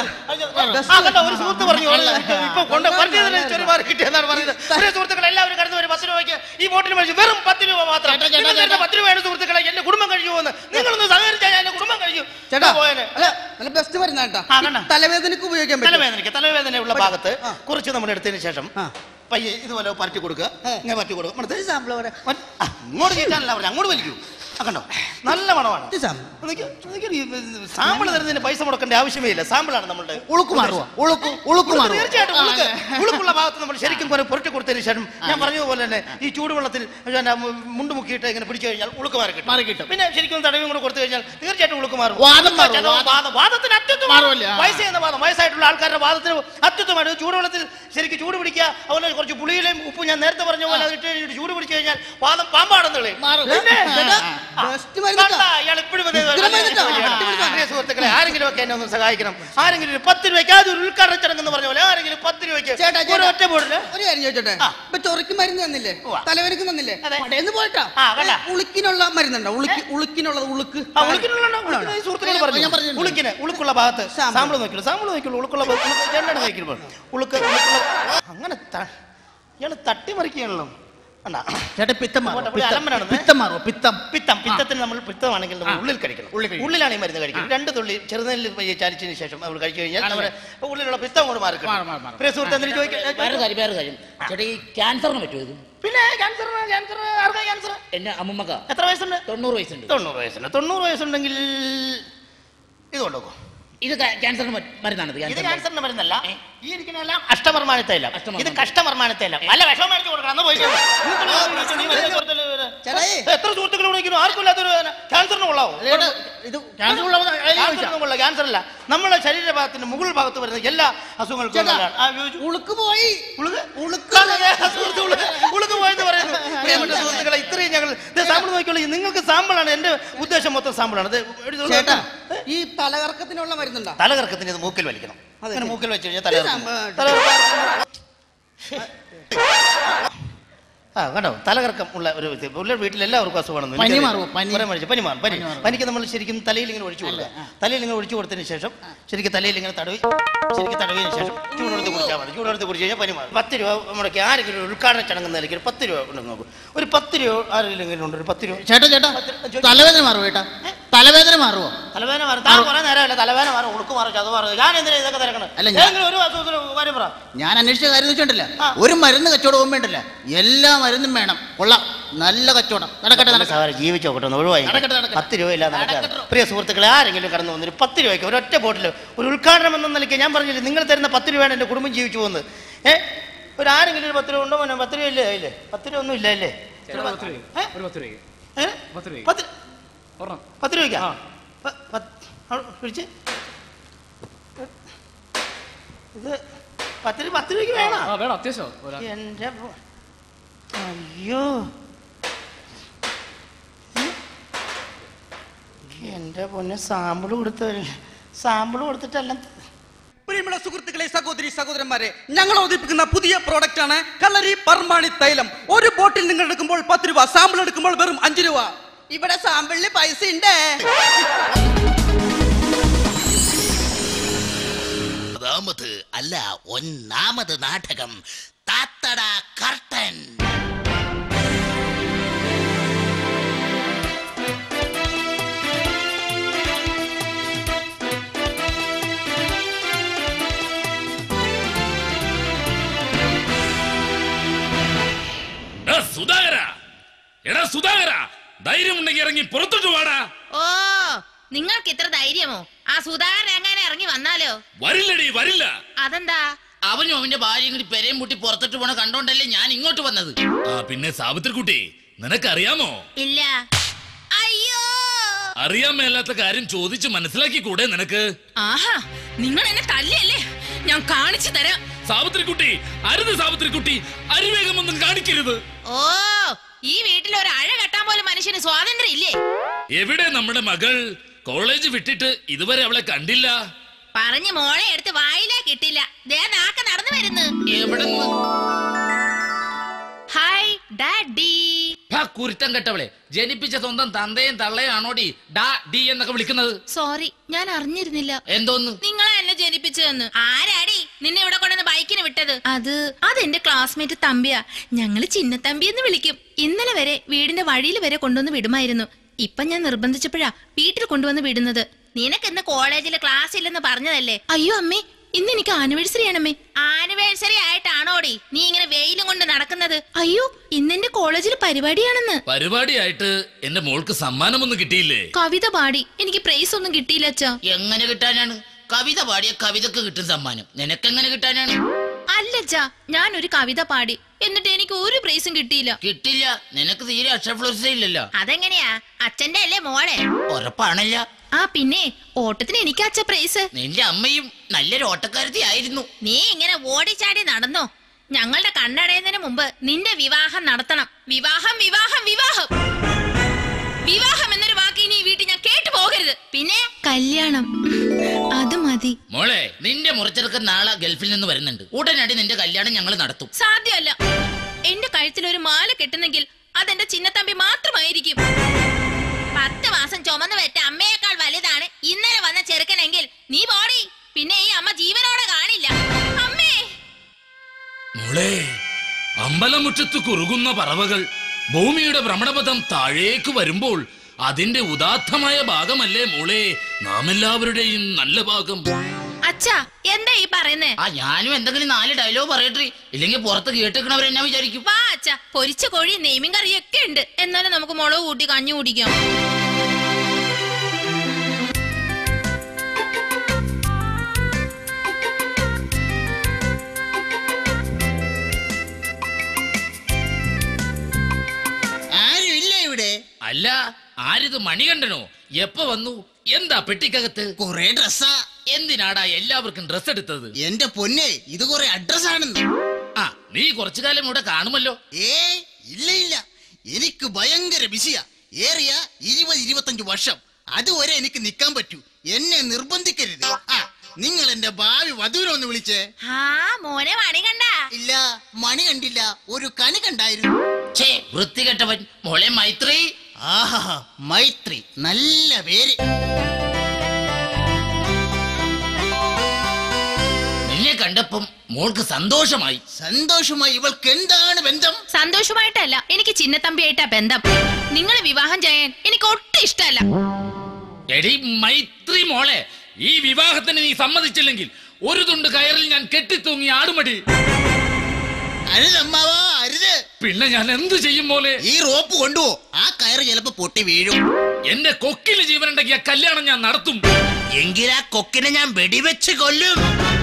ഒരു സുഹൃത്ത് പറഞ്ഞു ഇപ്പൊ കൊണ്ട് ചെറുപാട് കിട്ടിയെന്നാണ് പറയുന്നത്. സുഹൃത്തുക്കൾ എല്ലാവരും കടന്നു വരും. പത്ത് രൂപയ്ക്ക് ഈ ബോട്ടിൽ മേടിച്ചു വെറും പത്ത് രൂപ മാത്രം. പത്ത് രൂപയാണ് സുഹൃത്തുക്കളെ. എന്റെ കുടുംബം കഴിച്ചു പോകുന്നത്. നിങ്ങളൊന്ന് സഹകരിച്ചാൽ എന്റെ കുടുംബം കഴിച്ചു. ചേട്ടാ ബെസ്റ്റ് മരുന്നാട്ടാ. തലവേദനക്ക് ഉപയോഗിക്കാൻ പറ്റും. തലവേദനയ്ക്ക് തലവേദനയുള്ള ഭാഗത്ത് കുറച്ച് നമ്മൾ എടുത്തതിന് ശേഷം പയ്യെ ഇതുപോലെ പരട്ടി കൊടുക്കുക. ഇങ്ങനെ പരട്ടി കൊടുക്കുക. ഇങ്ങോട്ട് കയറ്റാനല്ല പറഞ്ഞത്, അങ്ങോട്ട് വലിക്കൂ. കണ്ടോ നല്ല മണമാണ്. സാമ്പിൾ തരുന്നതിന് പൈസ മുടക്കേണ്ട ആവശ്യമേ ഇല്ല. സാമ്പിളാണ് നമ്മളുടെ ഉളുക്ക് മാറുക. ഉളുക്ക് ഉളുക്ക് മാറുക. തീർച്ചയായിട്ടും ഉളുക്കുള്ള ഭാഗത്ത് നമ്മൾ ശരിക്കും പുരട്ടി കൊടുത്തതിന് ശേഷം ഞാൻ പറഞ്ഞതുപോലെ തന്നെ ഈ ചൂടുവെള്ളത്തിൽ മുണ്ട് മുക്കിയിട്ട് ഇങ്ങനെ പിടിച്ചു കഴിഞ്ഞാൽ ഉളുക്ക് മാറി കിട്ടും മാറി കിട്ടും പിന്നെ ശരിക്കും തടവും കൂടെ കൊടുത്തു കഴിഞ്ഞാൽ തീർച്ചയായിട്ടും ഉളുക്ക് മാറും. വാദത്തിന് അത്യുത്തമാണ്. വയസ്സെയ്യുന്ന വാദം, വയസ്സായിട്ടുള്ള ആൾക്കാരുടെ വാദത്തിന് അത്യുത്തമാണ്. ചൂടുവെള്ളത്തിൽ ശരിക്കും ചൂട് പിടിക്കുക. അതുപോലെ കുറച്ച് പുളിയിലെയും ഉപ്പും ഞാൻ നേരത്തെ പറഞ്ഞ പോലെ അത് ഇട്ട് കഴിഞ്ഞിട്ട് ചൂട് പിടിച്ചു കഴിഞ്ഞാൽ വാദം പാമ്പാണെന്നുള്ളത്. സുഹൃത്തുക്കളെ ആരെങ്കിലും ഒക്കെ എന്നെ ഒന്ന് സഹായിക്കണം. ആരെങ്കിലും ഒരു പത്ത് രൂപയ്ക്ക് അത് ഒരു ഉദ്ഘാടന ചടങ്ങെന്ന് പറഞ്ഞ പോലെ ആരെങ്കിലും പത്ത് രൂപയ്ക്ക് ഒറ്റ ബോർഡില് ഒരു കാര്യം ചോദിച്ചോട്ടെ. ഇപ്പൊ ചൊറിക്ക് മരുന്ന് തന്നില്ലേ, തലവേദനക്ക് തന്നില്ലേ, പടയെന്ന് പോയിട്ടാ ഉളുക്കിനുള്ള മരുന്നുണ്ടോ? ഉളുക്കി ഉളുക്കിനുള്ളത് ഉളുക്ക് സുഹൃത്തുക്കൾ പറഞ്ഞു. ഉളുക്കിന് ഉളുക്കുള്ള ഭാഗത്ത് സാമ്പിൾ നോക്കിയുള്ളൂ. സാമ്പിൾ നോക്കിയുള്ളൂ. ഉളുക്കുള്ള രണ്ടെണ്ണം നോക്കിയുള്ളൂ. ഉളുക്ക് അങ്ങനെ ഇയാള് തട്ടിമറിക്കുകയാണല്ലോ. ചേട്ടാ പിത്തം പിത്തം പിത്തം പിത്തം പിത്തത്തിന് നമ്മൾ പിത്തമാണെങ്കിൽ ഉള്ളിൽ കഴിക്കണം. ഉള്ളിലാണ് ഈ മരുന്ന് കഴിക്കുന്നത്. രണ്ട് തുള്ളി ചെറുനെല്ലിൽ ചാലിച്ചതിന് ശേഷം നമ്മൾ കഴിച്ചു കഴിഞ്ഞാൽ നമ്മുടെ ഉള്ളിലുള്ള പിത്തം കൊണ്ട് മാറി. പ്രിയ സുഹൃത്ത് എന്തിനു ചോദിക്കാം. വേറെ കാര്യം വേറെ കാര്യം ചേട്ടാ ഈ ക്യാൻസറിന് പറ്റുമോ ഇത്? പിന്നെ ക്യാൻസർ ക്യാൻസർ ആർക്കാ ക്യാൻസർ? എന്റെ അമ്മമ്മക്ക. എത്ര വയസ്സുണ്ട്? തൊണ്ണൂറ് വയസ്സുണ്ട്. തൊണ്ണൂറ് വയസ്സുണ്ട്. തൊണ്ണൂറ് വയസ്സുണ്ടെങ്കിൽ ഇത് കൊണ്ടുപോകും. ഇത് ക്യാൻസറിന് മരുന്നാണ്. ഇത് ക്യാൻസറിന്റെ മരുന്നല്ല. ഈ ഇരിക്കുന്നതെല്ലാം അഷ്ടമർമാണത്തല്ല. ഇത് കഷ്ടമർമാണത്തല്ല. അല്ല വിഷം മേടിച്ചു കൊടുക്കണം. എത്ര സുഹൃത്തുക്കൾ വിളിക്കുന്നു ആർക്കും ഇല്ലാത്തൊരു ക്യാൻസറിന് കൊള്ളാവോ? ക്യാൻസർ അല്ല, നമ്മുടെ ശരീരഭാഗത്തിന്റെ മുകൾ ഭാഗത്ത് വരുന്ന എല്ലാ അസുഖങ്ങൾക്കും ഉളുക്ക് പോയി ഉളുക്ക് പോയെന്ന് പറയുന്നു. പ്രിയപ്പെട്ട സുഹൃത്തുക്കളെ ഇത്രയും ഞങ്ങൾ സാമ്പിൾ നോക്കിയുള്ളൂ. നിങ്ങൾക്ക് സാമ്പിളാണ്. എന്റെ ഉദ്ദേശം മൊത്തം സാമ്പിളാണ്. ഈ തലകറക്കത്തിനുള്ള മരുന്നുണ്ടോ? തലകറക്കത്തിന് ഇത് മൂക്കിൽ വലിക്കണം. അങ്ങനെ മൂക്കിൽ വെച്ച് കഴിഞ്ഞാൽ തലകറക്കം ആ കണ്ടോ തലകറക്കം ഉള്ള ഒരു ഉള്ള വീട്ടിൽ എല്ലാവർക്കും അസുഖമാണ് പനി മാറുമോ? പനി? പനി മാറും പനി പനിക്ക് നമ്മൾ ശരിക്കും തലയിൽ ഇങ്ങനെ ഒഴിച്ചു കൊടുക്കുക തലയിൽ ഇങ്ങനെ ഒഴിച്ചു കൊടുത്തതിന് ശേഷം ശരിക്കും തലയിൽ ഇങ്ങനെ തടവി ശരിക്കും തടവിയതിനു ശേഷം ചൂടെടുത്ത് കുടിച്ചാൽ മതി ചൂടെടുത്ത് കുടിച്ച് കഴിഞ്ഞാൽ പനി മാറും. പത്ത് രൂപ മുടക്കി ആരെങ്കിലും ഒരു ഉദ്ഘാടന ചടങ്ങ് നിലയ്ക്ക് ഒരു പത്ത് രൂപ ഉണ്ടെന്ന് നോക്കും. ഒരു പത്ത് രൂപ ആരെങ്കിലും ഉണ്ട് ഒരു പത്ത് രൂപ. ചേട്ടാ ചേട്ടാ തലവേദന മാറുമോ ചേട്ടാ? തലവേദന മാറുമോ? തലവേദന മാറും താൻ കുറെ നേരമല്ല തലവേദന മാറും ഉളുക്ക് മാറും അത് മാറും ഞാൻ എന്തിനാ ഇതൊക്കെ തിരക്കണം? അല്ല, ഞാൻ- ഏതെങ്കിലും ഒരു അസുഖത്തിന് കാര്യം പറ. ഞാൻ അന്വേഷിച്ച കാര്യം വെച്ചിട്ടില്ല. ഒരു മരുന്ന് കച്ചവടവും വേണ്ടല്ല, എല്ലാ മരുന്നും വേണം. കൊള്ളാം, നല്ല കച്ചവടം. നടക്കട്ടെ നടക്കട്ടെ. സാറേ ജീവിച്ചോട്ടെ ഒന്ന് ഒഴിവായി നടക്കട്ടെ, നടക്കട്ടെ. പത്ത് രൂപ ഇല്ലാതെ നടക്കാതെ പ്രിയ സുഹൃത്തുക്കളെ ആരെങ്കിലും കടന്നു വന്നൊരു പത്ത് രൂപയ്ക്ക് ഒരൊറ്റ ബോട്ടിൽ ഒരു ഉദ്ഘാടനം എന്ന നിലയ്ക്ക് ഞാൻ പറഞ്ഞില്ലേ നിങ്ങൾ തരുന്ന പത്ത് രൂപയാണ് എൻ്റെ കുടുംബം ജീവിച്ചു പോകുന്നത്. ഏ ഒരു ആരെങ്കിലും ഒരു പത്ത് രൂപ ഉണ്ടോ മോനെ? പത്ത് രൂപ ഇല്ലേ ഇല്ലേ പത്ത് രൂപ ഒന്നും ഇല്ല അല്ലേ? ഒരു പത്ത് രൂപ ഏ? പത്ത് രൂപ പത്ത് പത്ത് രൂപയ്ക്കാ പ- പത്ത്- അവിടെ പിടിച്ച്. ഇത് പത്ത് രൂപ പത്ത് രൂപയ്ക്ക് വേണം ആ വേണം അത്യാവശ്യം എൻ്റെ പൊ- അയ്യോ എൻ്റെ പൊന്നെ സാമ്പിൾ കൊടുത്തവരില്ല സാമ്പിൾ കൊടുത്തിട്ടല്ല. പ്രിയമുള്ള സുഹൃത്തുക്കളെ സഹോദരി സഹോദരന്മാരെ ഞങ്ങൾ അവതരിപ്പിക്കുന്ന പുതിയ പ്രോഡക്റ്റ് ആണ് കളരി പർമാണി തൈലം. ഒരു ബോട്ടിൽ നിങ്ങൾ എടുക്കുമ്പോൾ പത്ത് രൂപ, സാമ്പിൾ എടുക്കുമ്പോൾ വെറും അഞ്ചു രൂപ. ഇവിടെ സാമ്പിളിന് പൈസ ഉണ്ട്. അതാമത് അല്ല ഒന്നാമത് നാടകം താത്തട കർട്ടൻ. സുധാകര എടാ സുധാകര ധൈര്യം ഉണ്ടെങ്കിൽ ഇറങ്ങി പുറത്തോട്ട് വാടാ. ഓ നിങ്ങൾക്ക് ഇത്ര ധൈര്യമോ? ആ സുധാകരൻ എങ്ങനെ ഇറങ്ങി വന്നാലോ? വരില്ലടി വരില്ല. അതെന്താ? അവനും അവന്റെ ഭാര്യയും കൂടി പെരയും മുട്ടി പുറത്തോട്ട് പോണ കണ്ടോണ്ടല്ലേ ഞാൻ ഇങ്ങോട്ട് വന്നത്. ആ പിന്നെ സാവിത്രിക്കുട്ടി നിനക്കറിയാമോ? ഇല്ല. അയ്യോ അറിയാൻ മേലാത്ത കാര്യം ചോദിച്ച് മനസ്സിലാക്കി കൂടെ നിനക്ക്? ആഹാ നിങ്ങൾ എന്നെ തല്ലിയല്ലേ, ഞാൻ കാണിച്ചു തരാം. സാവിത്രിക്കുട്ടി അരുത് സാവിത്രിക്കുട്ടി അരിവേഗമൊന്നും കാണിക്കരുത്. ഓ ഈ വീട്ടിൽ ഒരു അഴ കെട്ടാൻ പോലും മനുഷ്യന് സ്വാതന്ത്ര്യം ഇല്ലേ? എവിടെ നമ്മുടെ മകൾ? കോളേജ് വിട്ടിട്ട് ഇതുവരെ അവളെ കണ്ടില്ല. പറഞ്ഞു മോളെ എടുത്ത് വായിലേക്ക് ഇട്ടില്ല. ദേ നാക്ക നടന്നു വരുന്നു. എവിടെന്ന്? Hi daddy. കുരുത്തം കെട്ടവളെ, ജനിപ്പിച്ച സ്വന്തം തന്തയും തള്ളയും ആണോടി ഡാ ഡി എന്നൊക്കെ വിളിക്കുന്നത്? സോറി ഞാൻ അറിഞ്ഞിരുന്നില്ല. എന്തോന്ന്? നിങ്ങളെ എന്നെ ജനിപ്പിച്ചതെന്ന്. ആരാടി നിന്നെ ഇവിടെ കൊണ്ടുവന്ന് ബൈക്കിന് വിട്ടത്? അത് അതെന്റെ ക്ലാസ്മേറ്റ് തമ്പിയാ. ഞങ്ങള് ചിന്നത്തമ്പി എന്ന് വിളിക്കും. ഇന്നലെ വരെ വീടിന്റെ വഴിയിൽ വരെ കൊണ്ടുവന്ന് വിടുമായിരുന്നു. ഇപ്പൊ ഞാൻ നിർബന്ധിച്ചപ്പോഴാ വീട്ടിൽ കൊണ്ടുവന്ന് വിടുന്നത്. നിനക്ക് ഇന്ന് കോളേജിൽ ക്ലാസ് ഇല്ലെന്ന് പറഞ്ഞതല്ലേ? അയ്യോ അമ്മേ, ഇന്ന് എനിക്ക് ആനിവേഴ്സറി ആണമ്മേ. ആനിവേഴ്സറി ആയിട്ടാണോടി നീ ഇങ്ങനെ വെയിലും കൊണ്ട് നടക്കുന്നത്? അയ്യോ ഇന്നെന്റെ കോളേജിൽ പരിപാടിയാണെന്ന്. പരിപാടിയായിട്ട് എന്റെ മോൾക്ക് സമ്മാനമൊന്നും കിട്ടിയില്ലേ? കവിത പാടി. എനിക്ക് പ്രൈസ് ഒന്നും കിട്ടിയില്ല അച്ഛാ. എങ്ങനെ കിട്ടാനാണ്? കവിത പാടിയ കവിതക്ക് കിട്ടും സമ്മാനം, നിനക്കെങ്ങനെ കിട്ടാനാണ്? അല്ലച്ചാ, ഞാൻ ഒരു കവിത പാടി എന്നിട്ട് എനിക്ക് ഒരു പ്രൈസും കിട്ടിയില്ല. കിട്ടില്ല, നിനക്ക് തീരെ അക്ഷരഫ്ലോറിസ ഇല്ലല്ലോ. അതെങ്ങനെയാ? അച്ഛന്റെ അല്ലേ മോളെ? ഉറപ്പാണല്ല. ആ പിന്നെ ഓട്ടത്തിന് എനിക്ക് അച്ഛ പ്രൈസ്. നിന്റെ അമ്മയും നല്ലൊരു ഓട്ടക്കാരത്തി ആയിരുന്നു. നീ ഇങ്ങനെ ഓടിച്ചാടി നടന്നോ? ഞങ്ങളുടെ കണ്ണടയുന്നതിന് മുമ്പ് നിന്റെ വിവാഹം നടത്തണം. വിവാഹം വിവാഹം വിവാഹം വിവാഹം എന്നൊരു വാക്ക് ഇനി ഈ വീട്ടിൽ ഞാൻ കേട്ടു പോകരുത്. പിന്നെ കല്യാണം, അത് മതി. മോളെ, നിന്റെ മുറിച്ചെടുക്കുന്ന നാളെ ഗൾഫിൽ നിന്ന് വരുന്നുണ്ട്. ഉടനടി നിന്റെ കല്യാണം ഞങ്ങൾ നടത്തും. സാധ്യമല്ല. എന്റെ കഴുത്തിൽ ഒരു മാല കെട്ടുന്നെങ്കിൽ അതെന്റെ ചിന്നത്തമ്പി മാത്രമായിരിക്കും. പത്ത് മാസം ചുമന്നു വെറ്റ അമ്മയേക്കാൾ വലുതാണ് ഇന്നലെ വന്ന ചെറുക്കനെങ്കിൽ നീ പോടി. പിന്നെ ഈ അമ്മ ജീവനോടെ കാണില്ല. അമ്മേ. മോളെ, അമ്പലമുറ്റത്ത് കുറുകുന്ന പറവകൾ ഭൂമിയുടെ ഭ്രമണപഥം താഴേക്ക് വരുമ്പോൾ അതിന്റെ ഉദാത്തമായ ഭാഗമല്ലേ മോളെ നാം എല്ലാവരുടെയും നല്ല ഭാഗം? അച്ഛാ എന്താ ഈ പറയുന്നേ? ആ ഞാനും എന്തെങ്കിലും നാല് ഡയലോഗ് പറയട്ടെ, ഇല്ലെങ്കിൽ പുറത്ത് കേട്ടിരിക്കണവരെന്നാ വിചാരിക്കും. വാ അച്ഛാ, പൊരിച്ച കോഴി നെയ്മീൻ കറിയൊക്കെ ഉണ്ട്. എന്നാലും നമുക്ക് മുളക് കൂട്ടി കഞ്ഞി കുടിക്കാം. ആരും ഇല്ല ഇവിടെ. അല്ല, ആരിത് മണികണ്ഠനോ? എപ്പോ വന്നു? എന്താ പെട്ടിക്കകത്ത്? കൊറേ ഡ്രസ്സാ. എന്തിനാടാ എല്ലാവർക്കും ഡ്രസ് എടുത്തത്? എന്റെ പൊന്നെ, ഇത് കൊറേ അഡ്രസ് ആണെന്ന്. ആ നീ കുറച്ചു കാലം ഇവിടെ കാണുമല്ലോ. ഏ ഇല്ല ഇല്ല, എനിക്ക് ഭയങ്കര ബിസിയാ. ഏറിയ ഇരുപത് ഇരുപത്തഞ്ചു വർഷം അതുവരെ എനിക്ക് നിൽക്കാൻ പറ്റൂ. എന്നെ നിർബന്ധിക്കരുത്. ആ നിങ്ങൾ എന്റെ ഭാവി വധുവിനെ ഒന്ന് വിളിച്ചേ. ആ മോനെ മണി കണ്ട? ഇല്ല, മണി കണ്ടില്ല, ഒരു കണി കണ്ടായിരുന്നു. വൃത്തികെട്ടവൻ. മോളെ മൈത്രി. ആഹാ, മൈത്രി, നല്ല പേര്. നിന്നെ കണ്ടപ്പം മോൾക്ക് സന്തോഷമായി. സന്തോഷമായി? ഇവൾക്ക് എന്താണ് ബന്ധം? സന്തോഷമായിട്ടല്ല, എനിക്ക് ചിന്നത്തമ്പിയായിട്ടാ ബന്ധം. നിങ്ങൾ വിവാഹം ചെയ്യാൻ എനിക്ക് ഒട്ടും ഇഷ്ടമല്ല. എടി മൈത്രി മോളെ, ഈ വിവാഹത്തിന് നീ സമ്മതിച്ചില്ലെങ്കിൽ ഒരു തുണ്ട് കയറിൽ ഞാൻ കെട്ടിത്തൂങ്ങി ആടുമടി. അരുതമ്മാവാ, അരുത്. പിന്നെ ഞാൻ എന്ത് ചെയ്യും മോളെ? ഈ റോപ്പ് കൊണ്ടുപോ, ആ കയറ് ചിലപ്പോ പൊട്ടി വീഴും. എന്റെ കൊക്കിന് ജീവനുണ്ടെങ്കിൽ ആ കല്യാണം ഞാൻ നടത്തും. എങ്കിൽ ആ കൊക്കിനെ ഞാൻ വെടിവെച്ച് കൊല്ലും.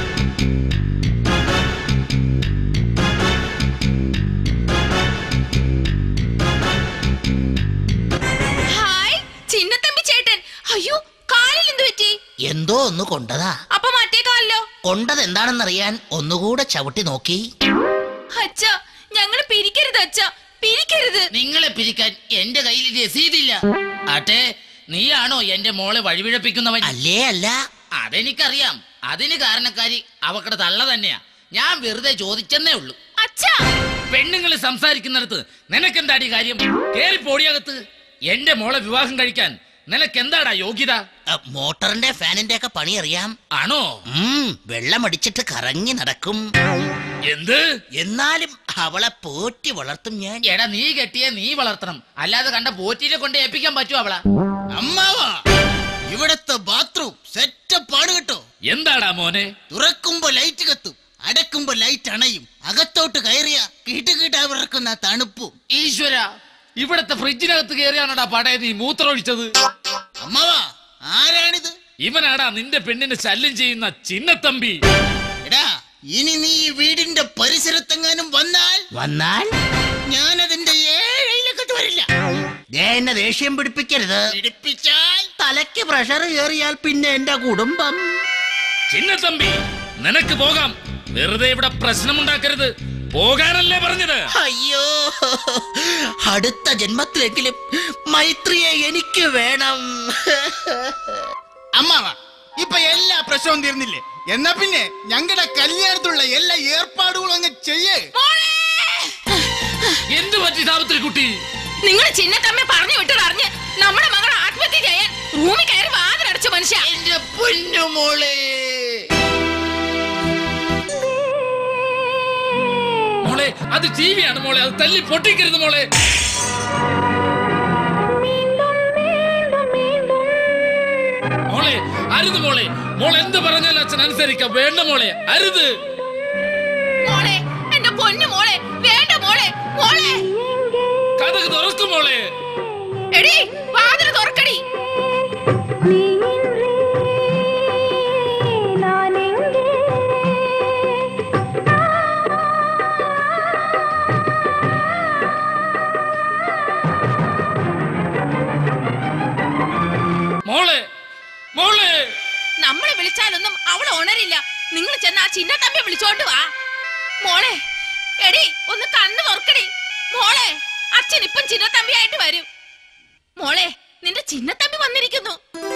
ഹായ് ചിന്നത്തമ്പി ചേട്ടൻ. അയ്യോ, കാലിൽ എന്ത് പറ്റി? എന്തോ ഒന്ന് കൊണ്ടതാ. അപ്പൊ മറ്റേ കാലിലോ? കൊണ്ടത് എന്താണെന്നറിയാൻ ഒന്നുകൂടെ ചവിട്ടി നോക്കി. അച്ഛാ, ഞങ്ങള് പിരിക്കരുത് അച്ഛാ, പിരിക്കരുത്. നിങ്ങളെ പിരിക്കാൻ എന്റെ കയ്യിൽ രസീതില്ല. ആട്ടെ, നീയാണോ എന്റെ മോളെ വഴിപിഴപ്പിക്കുന്നവൻ? അല്ലേ അല്ല. അതെനിക്കറിയാം. അതിന് കാരണക്കാരി അവക്കടെ തള്ള തന്നെയാ. ഞാൻ വെറുതെ ചോദിച്ചെന്നേ ഉള്ളൂ. അച്ഛാ, പെണ്ണുങ്ങൾ സംസാരിക്കുന്നിടത്ത് നിനക്കെന്താടി കാര്യം? കേറി പോടിയകത്ത്. എന്റെ മോളെ വിവാഹം കഴിക്കാൻ നിനക്കെന്താടാ യോഗ്യത? മോട്ടറിന്റെ ഫാനിന്റെ ഒക്കെ പണി അറിയാം. ആണോ? വെള്ളമടിച്ചിട്ട് കറങ്ങി നടക്കും. എന്ത്? എന്നാലും അവളെ പോറ്റി വളർത്തും ഞാൻ. എടാ, നീ കെട്ടിയെ നീ വളർത്തണം, അല്ലാതെ കണ്ട പോറ്റിനെ കൊണ്ട് ഏൽപ്പിക്കാൻ പറ്റുമോ അവളെ? അമ്മാവാ, ഇവിടത്തെ ബാത്റൂം സെറ്റപ്പ് ആണ് കേട്ടോ. എന്താടാ മോനെ? തുറക്കുമ്പോ ലൈറ്റ് കത്തും, അടക്കുമ്പോ ലൈറ്റ് അണയും. അകത്തോട്ട് കയറിയ കീട്ടുകീട്ടാ വിറക്കുന്ന തണുപ്പും. ഈശ്വര, ഇവിടത്തെ ഫ്രിഡ്ജിനകത്ത് കയറിയാണടാ പടയ നീ മൂത്രമൊഴിച്ചത്. അമ്മാവാ, ആരാണിത്? ഇവനാടാ നിന്റെ പെണ്ണിനെ ശല്യം ചെയ്യുന്ന ചിന്നത്തമ്പി. എടാ, ഇനി നീ ഈ വീടിന്റെ പരിസരത്തെങ്ങാനും വന്നാൽ വന്നാൽ ഞാനതിന്റെ ഏഴയിലേക്കത്ത് വരില്ല. എന്നെ ദേഷ്യം പിടിപ്പിക്കരുത്. പിടിപ്പിച്ചാൽ തലയ്ക്ക് പ്രഷർ കയറിയാൽ പിന്നെ എന്റെ കുടുംബം. ചിന്നത്തമ്പി, നിനക്ക് പോകാം. വെറുതെ ഇവിടെ പ്രശ്നമുണ്ടാക്കരുത്. പോകാനല്ലേ പറഞ്ഞത്? അയ്യോ, അടുത്ത ജന്മത്തിലെങ്കിലും മൈത്രിയെ എനിക്ക് വേണം. അമ്മാവാ, ഇപ്പൊ എല്ലാ പ്രശ്നവും തീർന്നില്ലേ? എന്നാ പിന്നെ ഞങ്ങളുടെ കല്യാണത്തിലുള്ള എല്ലാ ഏർപ്പാടുകളും അങ്ങ് ചെയ്യേ. എന്തു പറ്റി സാവിത്രി കുട്ടി? നിങ്ങൾ ചിന്നത്തമ്മ പറഞ്ഞു വിട്ടത് അറിഞ്ഞ് നമ്മുടെ മകൾ ആത്മഹത്യ ചെയ്യാൻ റൂമിൽ കയറി വാതിലടച്ചു മനുഷ്യ. എന്റെ പൊന്നുമോളെ, മോളെ, അത് ടി വിയാണ് മോളെ, അത് തല്ലി പൊട്ടിക്കരുത് മോളെ. മോളെ അരുത് മോളെ. മോൾ എന്ത് പറഞ്ഞാലും അച്ഛൻ അനുസരിക്കാം. വേണ്ട മോളെ, അരുത്. മോളെ, എന്റെ പൊന്നു മോളെ, വേണ്ട മോളെ. മോളെ, കഥക് തുറക്കും മോളെ. എടി വാതിൽ തുറക്കടി. മോളെ, മോളെ. നമ്മളെ വിളിച്ചാലൊന്നും അവൾ ഉണരില്ല. നിങ്ങൾ ചെന്ന് ആ ചിന്നത്തമ്പിയെ വിളിച്ചോണ്ട് വാ. മോളെ, എടി ഒന്ന് കണ്ണു തുറക്കടി. മോളെ, അച്ഛൻ ഇപ്പം ചിന്നത്തമ്പിയായിട്ട് വരും. മോളെ, നിന്റെ ചിന്നത്തമ്പി വന്നിരിക്കുന്നു.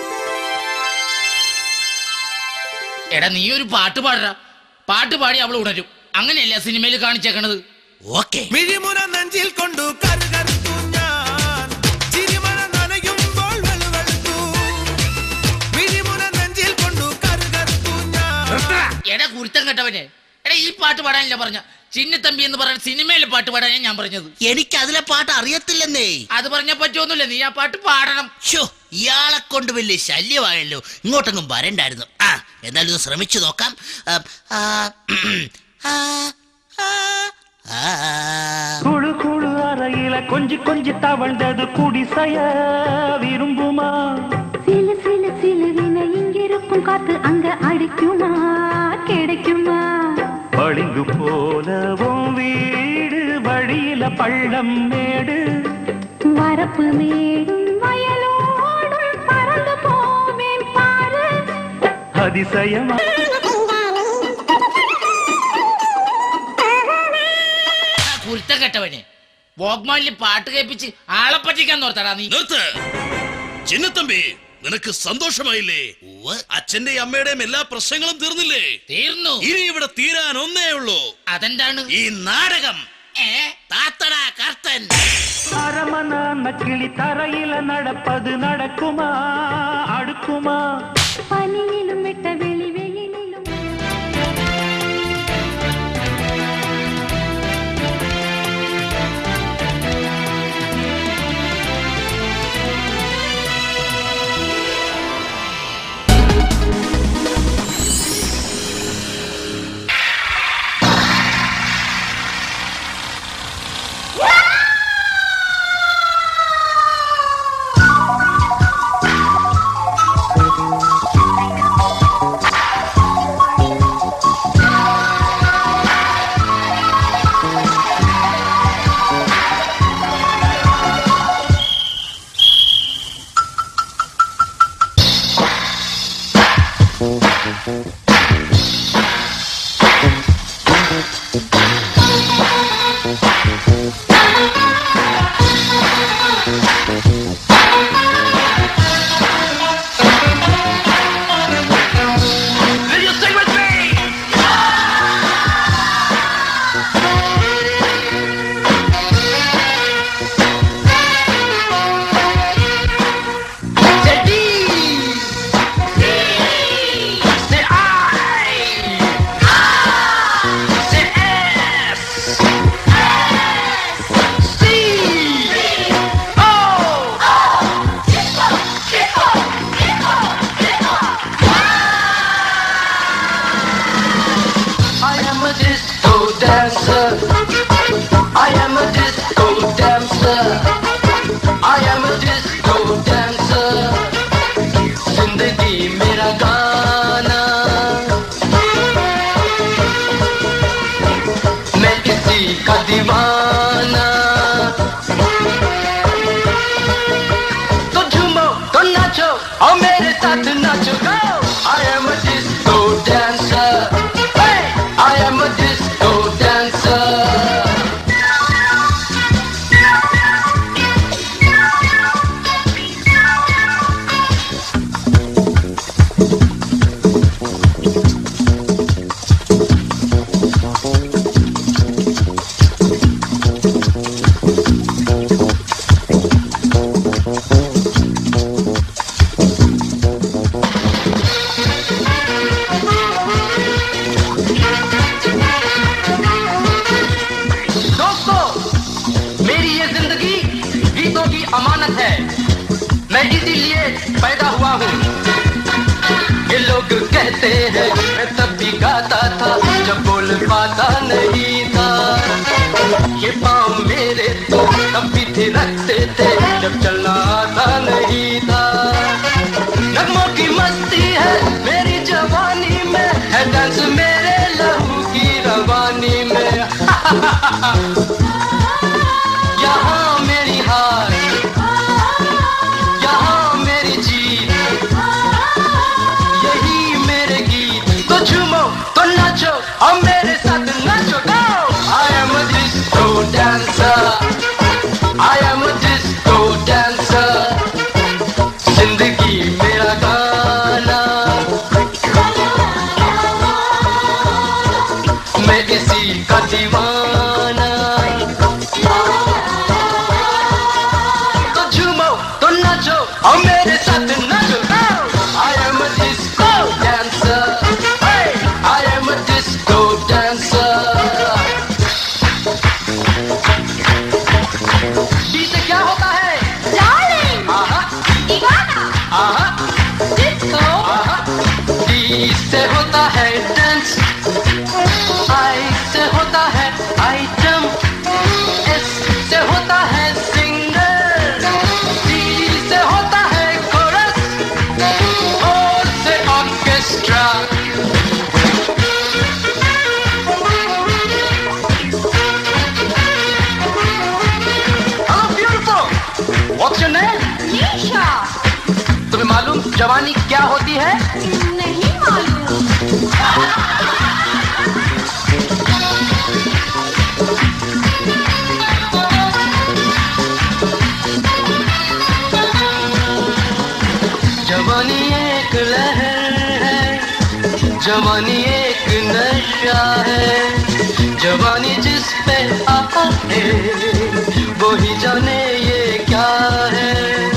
എടാ, നീ ഒരു പാട്ട് പാടടാ. പാട്ട് പാടി അവൾ ഉണരും. അങ്ങനെയല്ല സിനിമയിൽ കാണിച്ചേക്കണത്. ഓക്കെ. മിഴിമുന നെഞ്ചിൽ കൊണ്ടു കറുകറുത്തു ഞാൻ, ചിരിമഴ നനയുമ്പോൾ വെളുവെളുത്തു. മിഴിമുന നെഞ്ചിൽ കൊണ്ടു കറുകറുത്തു ഞാൻ. എടാ കുരുത്തം കേട്ടവനെ, എടാ ഈ പാട്ട് പാടാനല്ല പറഞ്ഞ. ചിന്നത്തമ്പി എന്ന് പറയുന്ന സിനിമയിലെ പാട്ട് പാടാനാ ഞാൻ പറഞ്ഞത്. എനിക്ക് അതിലെ പാട്ട് അറിയത്തില്ലെന്നേ. അത് പറഞ്ഞ പറ്റുമൊന്നുമില്ല, നീ ആ പാട്ട് പാടണം. ഷോ, ഇയാളെ കൊണ്ട് വലിയ ശല്യമായല്ലോ. ഇങ്ങോട്ടൊന്നും വരണ്ടായിരുന്നു. ആ, എന്നാലും ഇത് ശ്രമിച്ചു നോക്കാം. ആ, ആ, ആ, ആ, ആ. குழு குழு அறையில கொஞ்சி கொஞ்சி தவழ்ந்தது குடிசைய விரும்புமா? சிலு சிலு சிலுவின இங்கிருக்கும் காத்து அங்க அடிக்குமா கிடைக்குமா? பளிங்கு போலவும் வீடு வழியில பள்ளம் மேடு, வரப்பு மேடும் வயலோடும் பறந்து போவேன் பாரு. அதிசயமா കുരുത്തം കേട്ടവനെ, വോഗ്മാനിൽ പാട്ട് കേൾപ്പിച്ച് ആളെ പറ്റിക്കാൻ നോർത്തടാ നീ. നിർത്ത് ചിന്നത്തമ്പി. നിനക്ക് സന്തോഷമായില്ലേ? അച്ഛന്റെയും അമ്മയുടെയും എല്ലാ പ്രശ്നങ്ങളും തീർന്നില്ലേ? തീർന്നു. ഇനി ഇവിടെ തീരാൻ ഒന്നേ ഉള്ളൂ. അതെന്താണ്? ഈ നാടകം. താത്തടാ കർത്തൻ. അരമന നക്കിളി തറയില നടപ്പത് നടക്കുമാ അടുക്കുമാ പനിയിലും വെട്ട വെളി വെയിലിലും जवानी क्या होती है? नहीं मालूम। जवानी एक नशा है, जवानी जिस पे आता है वो ही जाने ये क्या है।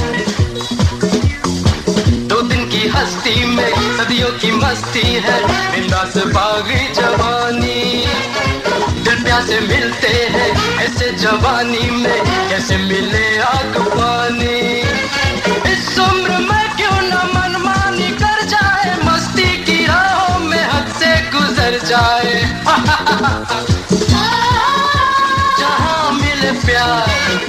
दो दिन की हस्ती में सदियों की मस्ती है, बिंदास बागी जवानी। दिल प्यासे मिलते हैं ऐसे जवानी में, जैसे मिले आग पानी। इस उम्र में क्यों न मनमानी कर जाए, मस्ती की राहों में हद से गुजर जाए। जहाँ मिले प्यार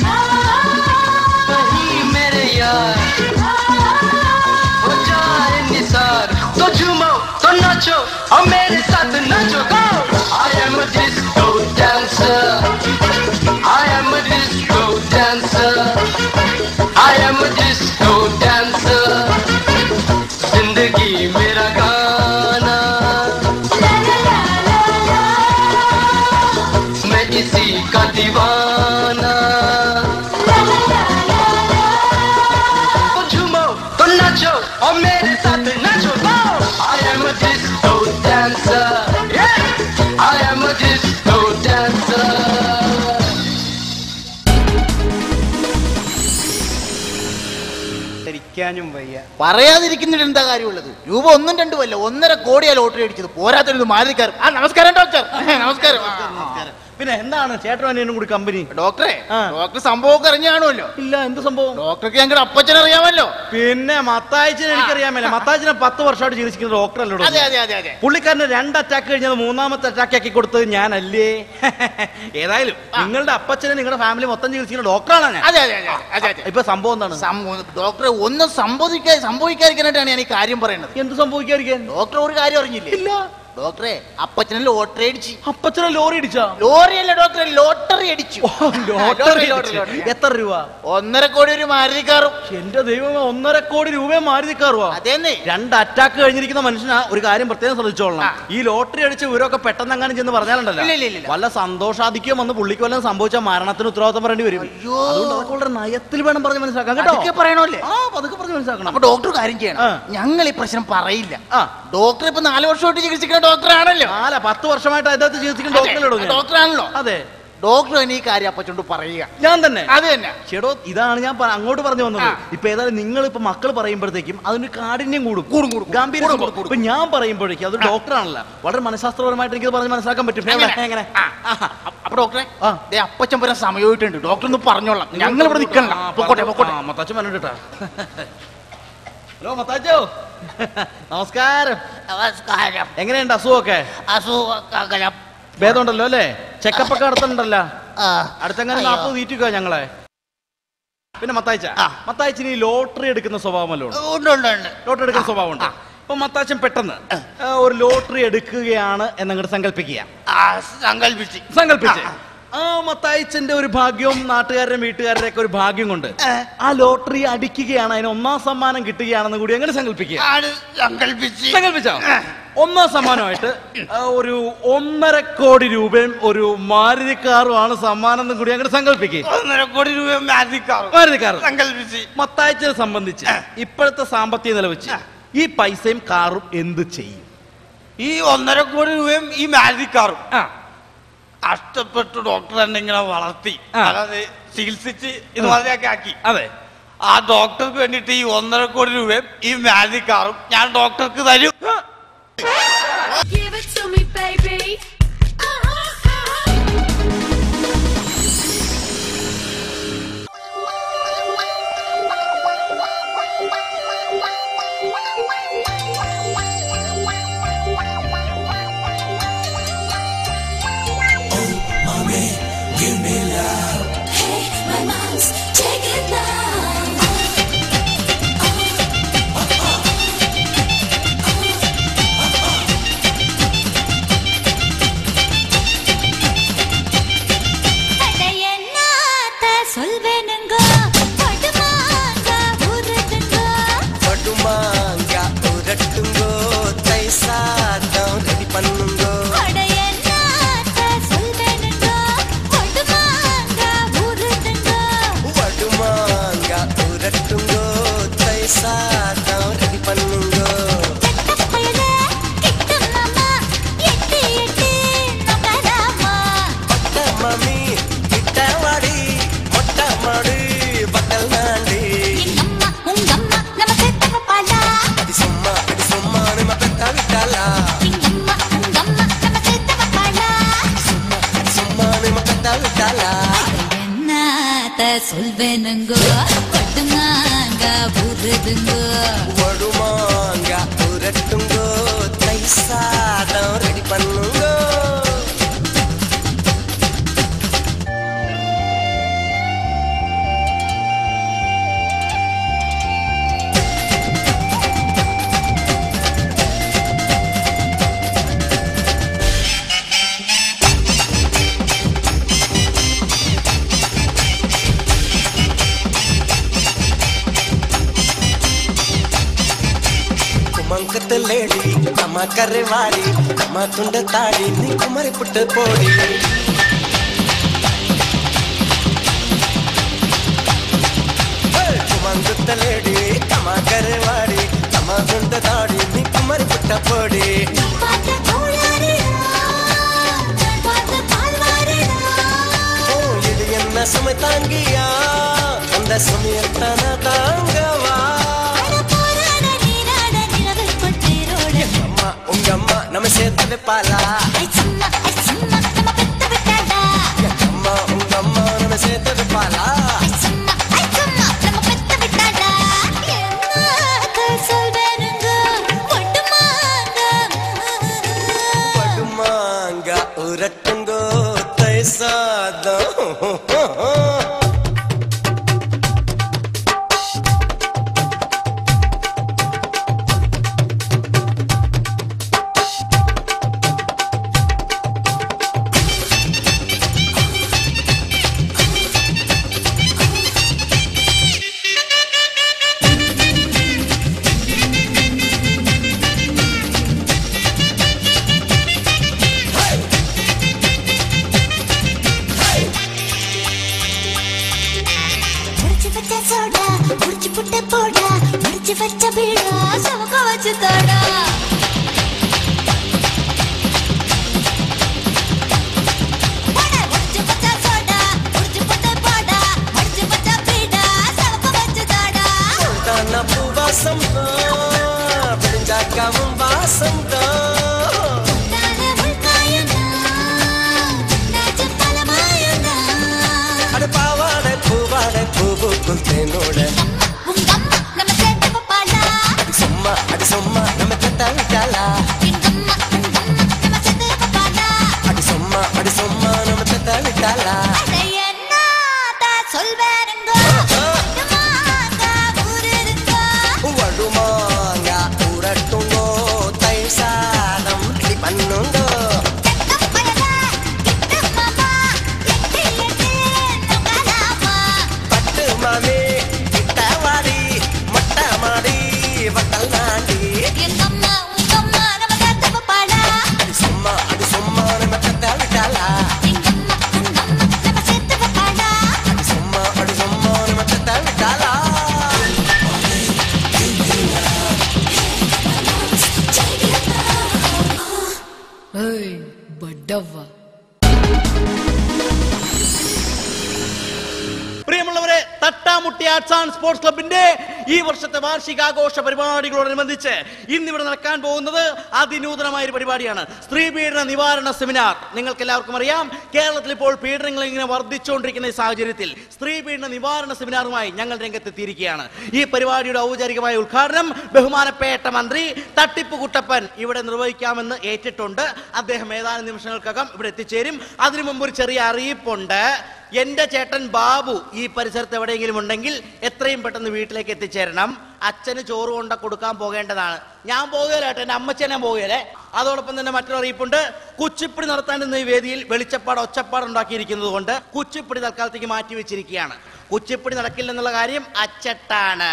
वहीं मेरे यार हो जाए निसार। तो झूमो तो नाचो और मेरे साथ नाचो। गो I am a disco dancer, I am a disco dancer, I am a disco dancer। जिंदगी मेरा गाना, मैं इसी का दीवाना। तो झूमो तो नाचो और मेरे साथ नाचो। गो I am a disco dancer, yeah, I am a disco dancer। പറയാതിരിക്കുന്നതിൽ എന്താ കാര്യമുള്ളത്? രൂപ ഒന്നും രണ്ടും അല്ല, ഒന്നര കോടിയാ ലോട്ടറി അടിച്ചത്. പോരാത്തൊരു മാറിക്കാർ. ആ നമസ്കാരം ഡോക്ടർ. നമസ്കാരം. പിന്നെ എന്താണ് ചേട്ടൻ അനിയനും കൂടി കമ്പനി? ഡോക്ടറെ, ഡോക്ടർ സംഭവം അറിഞ്ഞാണല്ലോ. ഇല്ല, എന്ത് സംഭവം? ഡോക്ടർക്ക് ഞങ്ങളുടെ അപ്പച്ചനെ അറിയാമല്ലോ. പിന്നെ മത്തായിച്ചിനെ എനിക്കറിയാമല്ലോ. മത്തായിച്ചിനെ പത്ത് വർഷമായിട്ട് ചികിത്സിക്കുന്ന ഡോക്ടർ അല്ലോ. അതെ അതെ അതെ അതെ. പുള്ളിക്കാരന് രണ്ട് അറ്റാക്ക് കഴിഞ്ഞത് മൂന്നാമത്തെ അറ്റാക്ക് ആക്കി കൊടുത്തത് ഞാനല്ലേ? ഏതായാലും നിങ്ങളുടെ അപ്പച്ചനെ നിങ്ങളുടെ ഫാമിലി മൊത്തം ചികിത്സിക്കുന്ന ഡോക്ടറാണ് ഞാൻ. അതെ അതെ അതെ അതെ. ഇപ്പൊ സംഭവം എന്താണ്? ഡോക്ടറെ ഒന്നും സംഭവിക്കാൻ സംഭവിക്കാതിരിക്കാനായിട്ടാണ് ഞാൻ ഈ കാര്യം പറയുന്നത്. എന്ത് സംഭവിക്കാതിരിക്കാൻ? ഡോക്ടർ ഒരു കാര്യം അറിഞ്ഞില്ലേ? ഇല്ല. ഡോക്ടറെ, അപ്പച്ചനെ ലോട്ടറി അടിച്ചു. അപ്പച്ചനെ ലോറി അടിച്ചാ? ലോറി അല്ല ഡോക്ടറെ, ലോട്ടറി അടിച്ചു. എത്ര രൂപ? ഒന്നര കോടി ഒരു മാരുതി കാറും. എന്റെ ദൈവമേ, ഒന്നര കോടി രൂപയെ മാരുതി കാറുവാ? അതെന്നെ. രണ്ട് അറ്റാക്ക് കഴിഞ്ഞിരിക്കുന്ന മനുഷ്യനാ ഒരു കാര്യം പ്രത്യേകം ശ്രദ്ധിച്ചോളണം. ഈ ലോട്ടറി അടിച്ച വിവരമൊക്കെ പെട്ടെന്ന് എങ്ങാനും ചെന്ന് പറഞ്ഞാലുണ്ടല്ലോ, വല്ല സന്തോഷാധിക്യം വന്ന് പുള്ളിക്ക് വല്ലതും സംഭവിച്ച മരണത്തിന് ഉത്തരവാദിത്തം പറയേണ്ടി വരും. അതുകൊണ്ട് അതൊക്കെ വളരെ നയത്തിൽ വേണം പറഞ്ഞ് മനസ്സിലാക്കാം കേട്ടോ. പറയണല്ലേ? ആ, അതൊക്കെ പറഞ്ഞ് മനസ്സിലാക്കണം. അപ്പൊ ഡോക്ടർ കാര്യം ചെയ്യണം, ഞങ്ങൾ ഈ പ്രശ്നം പറയില്ല. ഡോക്ടർ ഇപ്പൊ നാല് വർഷമായിട്ട് ചികിത്സിക്കുന്ന ഡോക്ടറാണല്ലോ. അല്ല, പത്ത് വർഷമായിട്ട് അദ്ദേഹത്തെ ചികിത്സിക്കുന്ന ഡോക്ടറല്ലോ. ഡോക്ടറാണല്ലോ. അതെ, ഡോക്ടർ തന്നെ ഈ കാര്യം അപ്പച്ചോണ്ട് പറയുക. ഞാൻ തന്നെ? അത് തന്നെ. ചേട്ടോ, ഇതാണ് ഞാൻ അങ്ങോട്ട് പറഞ്ഞു വന്നത്. ഇപ്പൊ ഏതായാലും നിങ്ങൾ ഇപ്പൊ മക്കൾ പറയുമ്പോഴത്തേക്കും അതിന് കാഠിന്യം കൂടും, കൂടും കൂടും ഗാംഭീര്യം കൂടും. ഇപ്പൊ ഞാൻ പറയുമ്പോഴേക്കും അതൊരു ഡോക്ടറാണല്ലോ, വളരെ മനഃശാസ്ത്രപരമായിട്ട് എനിക്ക് പറഞ്ഞ് മനസ്സിലാക്കാൻ പറ്റും. എങ്ങനെ? അപ്പൊ ഡോക്ടറെ, അപ്പച്ചൻ വരാൻ സമയമായിട്ടുണ്ട്. ഡോക്ടർ ഒന്ന് പറഞ്ഞോളാം, ഞങ്ങൾ ഇവിടെ നിൽക്കണം. മത്താച്ചൻ വന്നിട്ടാ. ഹലോ മത്താച്ചോ, നമസ്കാരം. നമസ്കാരം. എങ്ങനെയുണ്ട് അസുഖമൊക്കെ? അസുഖം ഭേദമുണ്ടല്ലോ അല്ലേ? ചെക്കപ്പ് ഒക്കെ നടത്തുന്നുണ്ടല്ലോ. അടുത്തെങ്ങനെ നാപ്പത് തീറ്റിക്കോ ഞങ്ങളെ. പിന്നെ മത്തായിച്ച, മത്തായിച്ചിന് ഈ ലോട്ടറി എടുക്കുന്ന സ്വഭാവമല്ലോ? ലോട്ടറി എടുക്കുന്ന സ്വഭാവം ഉണ്ട്. അപ്പൊ മത്താച്ചൻ പെട്ടെന്ന് ഒരു ലോട്ടറി എടുക്കുകയാണ് എന്നങ്ങോട്ട് സങ്കല്പിക്കുക. സങ്കല്പിച്ച് സങ്കല്പിച്ച് ആ മത്തായിച്ചന്റെ ഒരു ഭാഗ്യവും നാട്ടുകാരുടെ വീട്ടുകാരുടെ ഒക്കെ ഒരു ഭാഗ്യം കൊണ്ട് ആ ലോട്ടറി അടിക്കുകയാണ്, അതിന് ഒന്നാം സമ്മാനം കിട്ടുകയാണെന്ന് കൂടി അങ്ങനെ സങ്കല്പിക്കുക. സങ്കല്പിച്ചോ? ഒന്നാം സമ്മാനമായിട്ട് ഒരു ഒന്നര കോടി രൂപയും ഒരു മാരുതി കാറുമാണ് സമ്മാനം എന്ന് കൂടി അങ്ങനെ സങ്കല്പിക്കുക. ഒന്നര കോടി രൂപയും മാരുതി കാറും സങ്കല്പിച്ച് മത്തായിച്ചനെ സംബന്ധിച്ച് ഇപ്പോഴത്തെ സാമ്പത്തിക നില വെച്ച് ഈ പൈസയും കാറും എന്ത് ചെയ്യും? ഈ ഒന്നര കോടി രൂപയും ഈ മാരുതി കാറും കഷ്ടപ്പെട്ട് ഡോക്ടർ തന്നെ ഇങ്ങനെ വളർത്തി, അതായത് ചികിത്സിച്ച് ഇതുപോലെയൊക്കെ ആക്കി. അതെ, ആ ഡോക്ടർക്ക് വേണ്ടിട്ട് ഈ ഒന്നര കോടി രൂപയും ഈ മാരുതി കാറും ഞാൻ ഡോക്ടർക്ക് തരും. Give it to me, baby. Give me love. Hey, my moms, take it now. சொல்வேனுங்கோ பட்டுமாங்க புதுதுங்கோ வடுமாங்க புரட்டுங்கோ தை சாதம் ரெடி பண்ணுங்கோ ಲೇಡಿ ಅಮ್ಮ ಕರೆವಾಡಿ ಅಮ್ಮ ತುಂಡ ತಾಡಿ ನೀ ಕುಮರಿ ಪುಟ್ಟ ಪೋಡಿ ಕುಮಂಗುತ್ತ ಲೇಡಿ ಅಮ್ಮ ಕರೆವಾಡಿ ಅಮ್ಮ ತುಂಡ ತಾಡಿ ನೀ ಕುಮರಿ ಪುಟ್ಟ ಪೋಡಿ ಇದು ಎನ್ನ ಸುಮ ತಾಂಗಿಯಾ ಅಂದ ಸುಮಿಯತ್ತನ ತಾಂಗವಾ உங்கம்மா நம்ம சேர்த்து வைப்பாளா அம்மா உங்கம்மா நம்ம சேர்த்து வைப்பாளா படுமாங்க உரட்டுங்கோ தை சாதம் സ്പോർട്സ് ക്ലബിന്റെ ഈ വർഷത്തെ വാർഷികാഘോഷ പരിപാടികളോടനുബന്ധിച്ച് ഇന്നിവിടെ നടക്കാൻ പോകുന്നത് അതിനൂതനമായ ഒരു പരിപാടിയാണ്. സ്ത്രീ പീഡന നിവാരണ സെമിനാർ. നിങ്ങൾക്ക് എല്ലാവർക്കും അറിയാം, കേരളത്തിൽ ഇപ്പോൾ പീഡനങ്ങൾ ഇങ്ങനെ വർദ്ധിച്ചുകൊണ്ടിരിക്കുന്ന ഈ സാഹചര്യത്തിൽ സ്ത്രീ പീഡന നിവാരണ സെമിനാറുമായി ഞങ്ങൾ രംഗത്തെത്തിയിരിക്കുകയാണ്. ഈ പരിപാടിയുടെ ഔപചാരികമായ ഉദ്ഘാടനം ബഹുമാനപ്പെട്ട മന്ത്രി തട്ടിപ്പ് കുട്ടപ്പൻ ഇവിടെ നിർവഹിക്കാമെന്ന് ഏറ്റിട്ടുണ്ട്. അദ്ദേഹം ഏതാനും നിമിഷങ്ങൾക്കകം ഇവിടെ എത്തിച്ചേരും. അതിനു മുമ്പ് ഒരു ചെറിയ അറിയിപ്പുണ്ട്. എന്റെ ചേട്ടൻ ബാബു ഈ പരിസരത്ത് എവിടെയെങ്കിലും ഉണ്ടെങ്കിൽ എത്രയും പെട്ടെന്ന് വീട്ടിലേക്ക് എത്തിച്ചേരണം. അച്ഛന് ചോറ് കൊണ്ട കൊടുക്കാൻ പോകേണ്ടതാണ്. ഞാൻ പോകുകയില്ലേട്ടോ, എന്റെ അമ്മച്ചനെ പോകുകയല്ലേ. അതോടൊപ്പം തന്നെ മറ്റൊരു അറിയിപ്പുണ്ട്. കുച്ചിപ്പിടി നടത്താനിരുന്ന ഈ വേദിയിൽ വെളിച്ചപ്പാട് ഒച്ചപ്പാട് ഉണ്ടാക്കിയിരിക്കുന്നത് കൊണ്ട് കുച്ചിപ്പിടി തൽക്കാലത്തേക്ക് മാറ്റി വെച്ചിരിക്കുകയാണ്. കുച്ചിപ്പിടി നടക്കില്ലെന്നുള്ള കാര്യം അച്ചട്ടാണ്.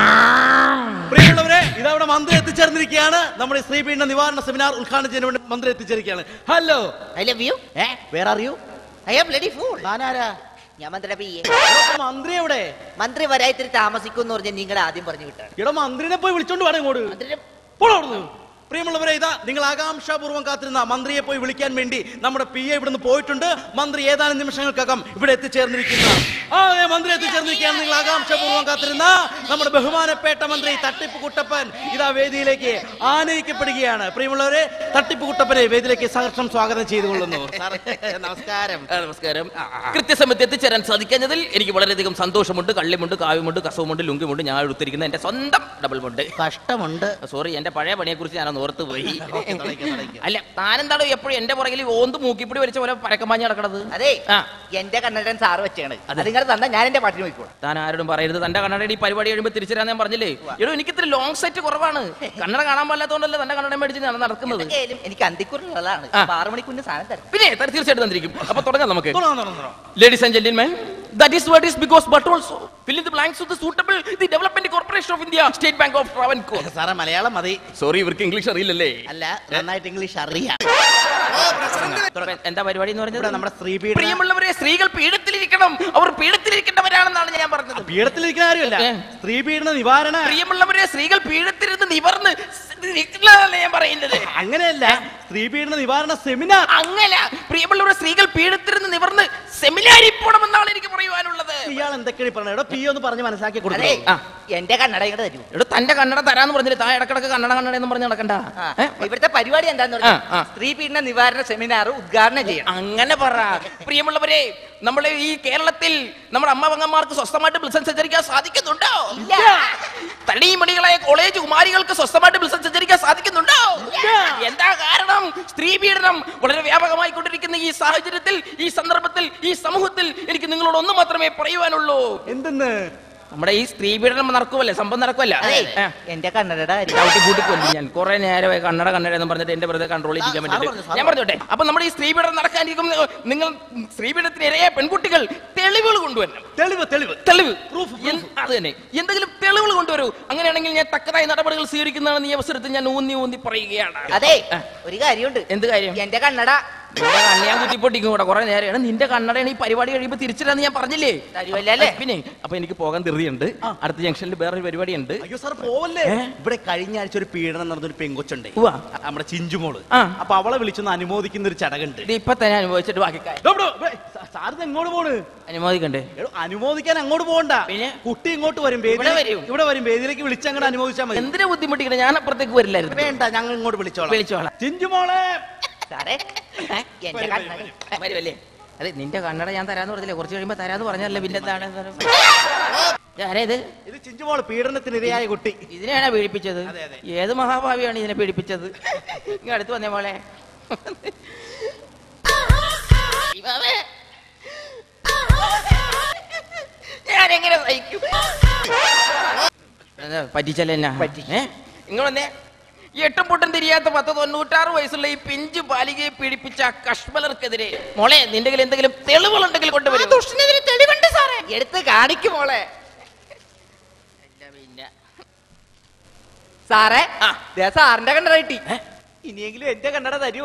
പ്രിയമുള്ളവരെ, ഇതവിടെ മന്ത്രി എത്തിച്ചേർന്നിരിക്കുകയാണ്. നമ്മുടെ സ്ത്രീ പീഡന നിവാരണ സെമിനാർ ഉദ്ഘാടനം ചെയ്യാൻ വേണ്ടി മന്ത്രി എത്തിച്ചിരിക്കുകയാണ്. Hello, I love you. Eh where are you? I am bloody fool. ഞാനാരാ? ഞാൻ മന്ത്രി പി എ. മന്ത്രി എവിടെ? മന്ത്രി വരായിത്തിരി താമസിക്കും എന്ന് പറഞ്ഞാൽ നിങ്ങൾ ആദ്യം പറഞ്ഞു വിട്ടാണ്. ഇവിടെ മന്ത്രിനെ പോയി വിളിച്ചോണ്ട് വേണം ഇങ്ങോട്ട്. പ്രിയമുള്ളവരെ, ഇതാ നിങ്ങൾ ആകാംക്ഷാപൂർവ്വം കാത്തിരുന്ന മന്ത്രിയെ പോയി വിളിക്കാൻ വേണ്ടി നമ്മുടെ പി എ ഇവിടുന്ന് പോയിട്ടുണ്ട്. മന്ത്രി ഏതാനും നിമിഷങ്ങൾക്കകം ഇവിടെ എത്തിച്ചേർന്നിരിക്കുന്ന ആ മന്ത്രി എത്തിച്ചേർന്നിരിക്കുകയാണ്. നിങ്ങൾ ആകാംക്ഷാപൂർവ്വം കാത്തിരുന്ന നമ്മുടെ ബഹുമാനപ്പെട്ട മന്ത്രി തട്ടിപ്പ് കുട്ടപ്പൻ ഇതാ വേദിയിലേക്ക് ആനയിക്കപ്പെടുകയാണ്. പ്രിയമുള്ളവരെ, തട്ടിപ്പ് കുട്ടപ്പനെ വേദിയിലേക്ക് സഹർഷം സ്വാഗതം ചെയ്തുകൊള്ളുന്നു. നമസ്കാരം. നമസ്കാരം. കൃത്യസമയത്ത് എത്തിച്ചേരാൻ സാധിക്കുന്നതിൽ എനിക്ക് വളരെയധികം സന്തോഷമുണ്ട്. കള്ളിമുണ്ട്, കാവ്യമുണ്ട്, കസവുമുണ്ട്, ലുങ്കിമുണ്ട്. ഞാൻ എടുത്തിരിക്കുന്ന എന്റെ സ്വന്തം ഡബിൾ മുണ്ട്. കഷ്ടമുണ്ട്. സോറി, എന്റെ പഴയ പണിയെ കുറിച്ച് ഞാൻ ഓർത്ത് പോയി. അല്ല, താനെന്താണോ എപ്പോഴും എന്റെ പുറകിൽ ഓന്ത് മൂക്കിപ്പിടി വലിച്ച പോലെ പരക്കമാഞ്ഞ് നടക്കണത്? അതെ, എന്റെ കണ്ണടൻ സാറ് വെച്ചാണ്. നിങ്ങൾ തന്നാ ഞാൻ എന്റെ പാട്ടിന് പോയിക്കോളാം. താൻ ആരോടും പറയരുത്. തന്റെ കണ്ണടയുടെ ഈ പരിപാടി കഴിയുമ്പോൾ തിരിച്ചറിയാൻ ഞാൻ പറഞ്ഞില്ലേ. എടോ, എനിക്ക് ഇത്തിരി ലോങ് സെറ്റ് കുറവാണ്. കണ്ണട കാണാൻ പാടില്ലാത്തതുകൊണ്ടല്ലേ തന്റെ കണ്ണട മേടിച്ച് ഞാൻ നടക്കുന്നത്. എനിക്ക് അന്തിക്കുറിലുള്ളതാണ്. ആറ് മണിക്കുണ്ട് സാധനം തരാം. പിന്നെ തീർച്ചയായിട്ടും തന്നിരിക്കും. അപ്പൊ തുടങ്ങാം നമുക്ക്. Ladies and gentlemen, that is what is because but also fill in the blanks with the suitable the development corporation of India, State Bank of Travancore. സാറേ, മലയാളം മതി. സോറി, ഇവർക്ക് ഇംഗ്ലീഷ് അറിയില്ലല്ലേ? അല്ല, നന്നായിട്ട് ഇംഗ്ലീഷ് അറിയാം. എന്താ പരിപാടി എന്ന് പറഞ്ഞത്? നമ്മുടെ സ്ത്രീ പീഡനം. പ്രിയമുള്ളവരെ, സ്ത്രീകൾ പീഡത്തിലിരിക്കണം. അവർ പീഡത്തിലിരിക്കേണ്ടവരാണെന്നാണ് ഞാൻ പറഞ്ഞത്. പീഡത്തിലിരിക്കുന്ന കാര്യമല്ല, സ്ത്രീ പീഡന നിവാരണ. പ്രിയമുള്ളവരെ, സ്ത്രീകൾ പീഡത്തിലിരുന്ന് നിവർന്ന് ഞാൻ പറയുന്നത് അങ്ങനെയല്ല, സ്ത്രീ പീഡന നിവാരണ സെമിനാർ. അങ്ങനെ പ്രിയമുള്ളവരെ, സ്ത്രീകൾ പീഡത്തിലിരുന്ന് നിവർന്ന് സെമിനാരിൽ പോകണമെന്നാണ് എനിക്ക് പറയുവാനുള്ളത്. ഇയാൾ എന്തൊക്കെയാണ് പറഞ്ഞത്? പി ഒന്ന് പറഞ്ഞ് മനസ്സിലാക്കി കൊടുക്കേ. എന്റെ കണ്ണട ഇങ്ങോട്ട് തരൂ. എടോ, തന്റെ കണ്ണട തരാന്ന് പറഞ്ഞില്ലേ? താ ഇടക്കിടക്ക് കണ്ണട കണ്ണട എന്ന് പറഞ്ഞ് നടക്കണ്ട. ഇവിടുത്തെ പരിപാടി എന്താന്ന് പറഞ്ഞാൽ സ്ത്രീ പീഡന നിവാരണ സെമിനാർ ഉദ്ഘാടനം ചെയ്യണം. അങ്ങനെ പറ. പ്രിയമുള്ളവരെ, നമ്മളെ ഈ കേരളത്തിൽ നമ്മുടെ അമ്മ പെങ്ങന്മാർക്ക് സ്വസ്ഥമായിട്ട് ബിസിനസ് സഞ്ചരിക്കാൻ സാധിക്കുന്നുണ്ടോ? തടിമണികളായ കോളേജ് കുമാരികൾക്ക് സ്വസ്ഥമായിട്ട് ബിസിനസ് സഞ്ചരിക്കാൻ സാധിക്കുന്നുണ്ടോ? എന്താ കാരണം? സ്ത്രീ പീഡനം വളരെ വ്യാപകമായി കൊണ്ടിരിക്കുന്ന ഈ സാഹചര്യത്തിൽ, ഈ സന്ദർഭത്തിൽ, ഈ സമൂഹത്തിൽ എനിക്ക് നിങ്ങളോട് ഒന്ന് മാത്രമേ പറയുവാനുള്ളൂ. എന്തെന്ന്? നമ്മുടെ ഈ സ്ത്രീ പീഡനം നടക്കുമല്ലേ, സംഭവം നടക്കുമല്ല. എന്റെ കണ്ണട കൂട്ടിക്കൊല്ലു ഞാൻ കുറെ നേരമായി കണ്ണട കണ്ണട എന്ന് പറഞ്ഞിട്ട് എന്റെ വെറുതെ കൺട്രോൾ ചെയ്യിക്കാൻ വേണ്ടിട്ട് ഞാൻ പറഞ്ഞോട്ടെ. അപ്പൊ നമ്മുടെ ഈ സ്ത്രീ പീഡനം നടക്കാനിരിക്കും. നിങ്ങൾ സ്ത്രീ പീഡനത്തിന് ഇരയായ പെൺകുട്ടികൾ തെളിവുകൾ കൊണ്ടുവരണം. തെളിവ് തെളിവ് തെളിവ് അത് തന്നെ. എന്തെങ്കിലും തെളിവുകൾ കൊണ്ടുവരൂ. അങ്ങനെയാണെങ്കിൽ ഞാൻ തക്കതായ നടപടികൾ സ്വീകരിക്കുന്നതാണ് ഈ അവസരത്തിൽ ഞാൻ ഊന്നി ഊന്നി പറയുകയാണ്. അതെ, ഒരു കാര്യമുണ്ട്. എന്ത് കാര്യം? എന്റെ കണ്ണട ഞാൻ കുത്തിപ്പൊട്ടിക്കും കൂടെ കുറെ നേരെയാണ്. നിന്റെ കണ്ണടയാണ് ഈ പരിപാടി കഴിയുമ്പോൾ തിരിച്ചിടാന്ന് ഞാൻ പറഞ്ഞില്ലേ? പിന്നെ അപ്പൊ എനിക്ക് പോകാൻ ധൃതിയുണ്ട്. അടുത്ത ജംഗ്ഷനിൽ വേറൊരു പരിപാടി ഉണ്ട്. അയ്യോ സാർ, പോവല്ലേ? ഇവിടെ കഴിഞ്ഞ ആഴ്ച ഒരു പീഡനം നടന്നൊരു പെങ്കൊച്ചുണ്ട്, നമ്മുടെ ചിഞ്ചുമോള്. അപ്പൊ അവളെ വിളിച്ചൊന്ന് അനുമോദിക്കുന്ന ഒരു ചടങ്ങുണ്ട്. ഇപ്പൊ തന്നെ അനുഭവിച്ചിട്ട് ബാക്കി സാറിന് എങ്ങോട്ട് പോണ്? അനുമോദിക്കണ്ടേ? അനുമോദിക്കാൻ അങ്ങോട്ട് പോകണ്ട. പിന്നെ കുട്ടി ഇങ്ങോട്ട് വരും, ഇവിടെ വരും, വേദിയിലേക്ക് വിളിച്ചങ്ങോട്ട് അനുമോദിച്ചാൽ മതി. എന്തിനാ ബുദ്ധിമുട്ടിക്കണേ? ഞാൻ അപ്പുറത്തേക്ക് വരില്ലായിരുന്നു. വേണ്ട, ഞങ്ങൾ ഇങ്ങോട്ട് വിളിച്ചോളാം. വിളിച്ചോളാം. ചിഞ്ചുമോളെ സാറേ, എന്റെ കണ്ണട വരുമല്ലേ? അതെ, നിന്റെ കണ്ണട ഞാൻ തരാന്ന് പറഞ്ഞില്ലേ? കുറച്ച് കഴിയുമ്പോ തരാന്ന് പറഞ്ഞല്ലേ? പിന്നെ എന്താണ് ഇത്? ഇത് ചിഞ്ചുമോള് പീഡനത്തിന് ഇരയായ കുട്ടി. ഇതിനെയാണോ പീഡിപ്പിച്ചത്? ഏത് മഹാഭാവിയാണ് ഇതിനെ പീഡിപ്പിച്ചത്? ഇങ്ങ് അടുത്ത് വന്നേ മോളെ. ഞാനെങ്ങനെ സഹിക്കും? പറ്റിച്ചല്ലേ എന്നാ? ഇങ്ങനെ വന്നേ. എട്ടും പൊട്ടും തിരിയാത്ത പത്ത് തൊണ്ണൂറ്റാറ് വയസ്സുള്ള ഈ പിഞ്ചു ബാലികയെ പീഡിപ്പിച്ച കശ്മലർക്കെതിരെ മോളെ നിന്റെ എന്തെങ്കിലും തെളിവുകളുണ്ടെങ്കിൽ കൊണ്ടുവരും. തെളിവുണ്ട് സാറേ, എടുത്ത് കാണിക്കും മോളെ. സാറേ, സാറിന്റെ കണ്ണട കിട്ടി. ഇനിയെങ്കിലും എന്റെ കണ്ണട തരൂ.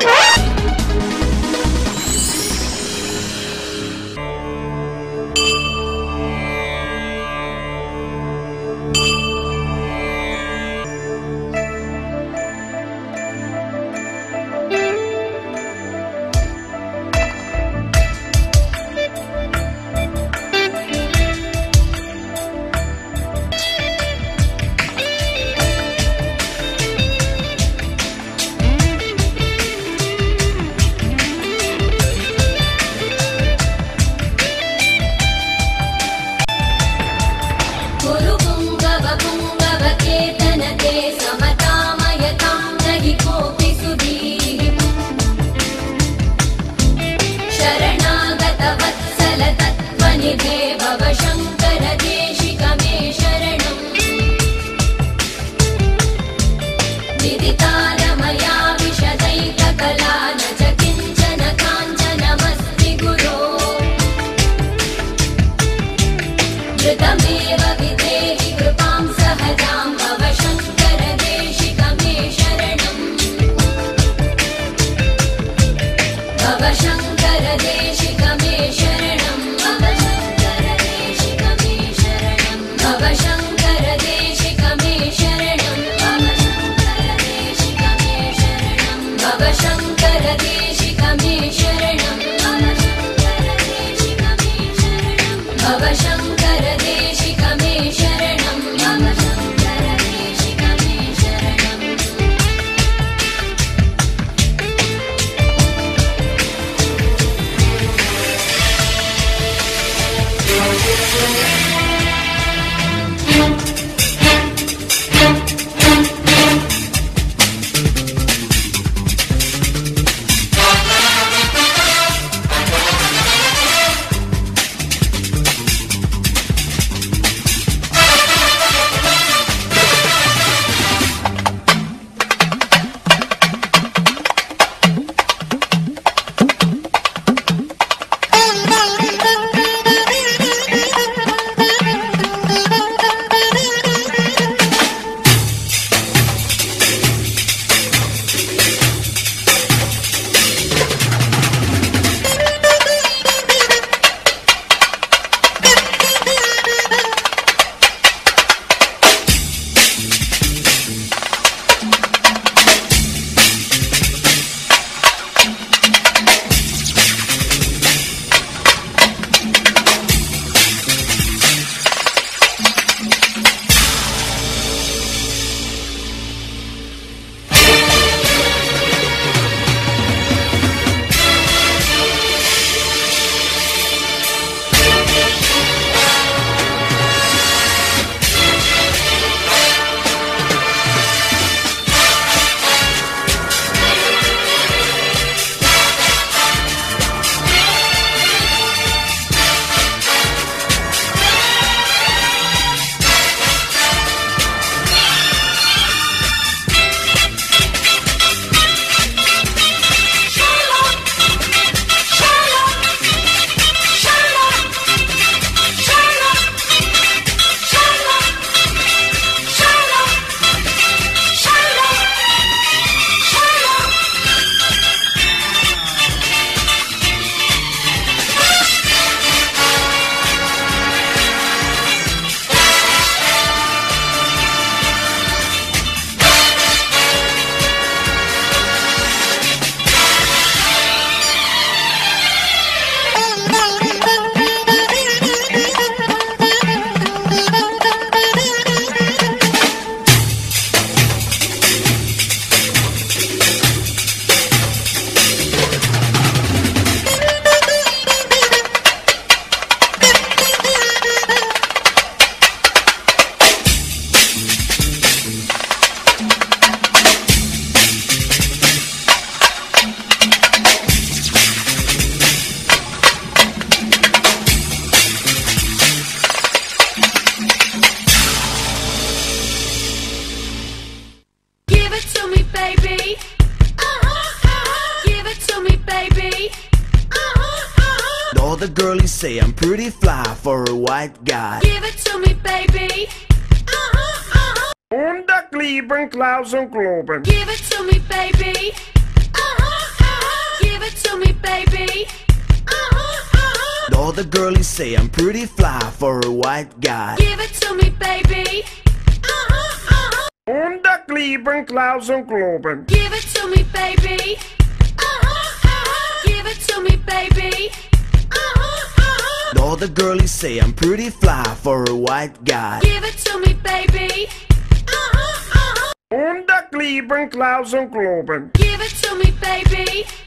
शङ्कर देशिक मे शरणं भव शङ्कर देशिक मे All the girlies say I'm pretty fly for a white guy. Give it to me, baby. Unter Glieben, Klausen, Globen. Give it to me, baby. Give it to me, baby. All the girlies say I'm pretty fly for a white guy. Give it to me, baby. Unter Glieben, Klausen, Globen. Give it to me, baby. Give it to me, baby. All the girlies say I'm pretty fly for a white guy. Give it to me, baby. Unter Glieben, Klausen, Globen. Give it to me, baby.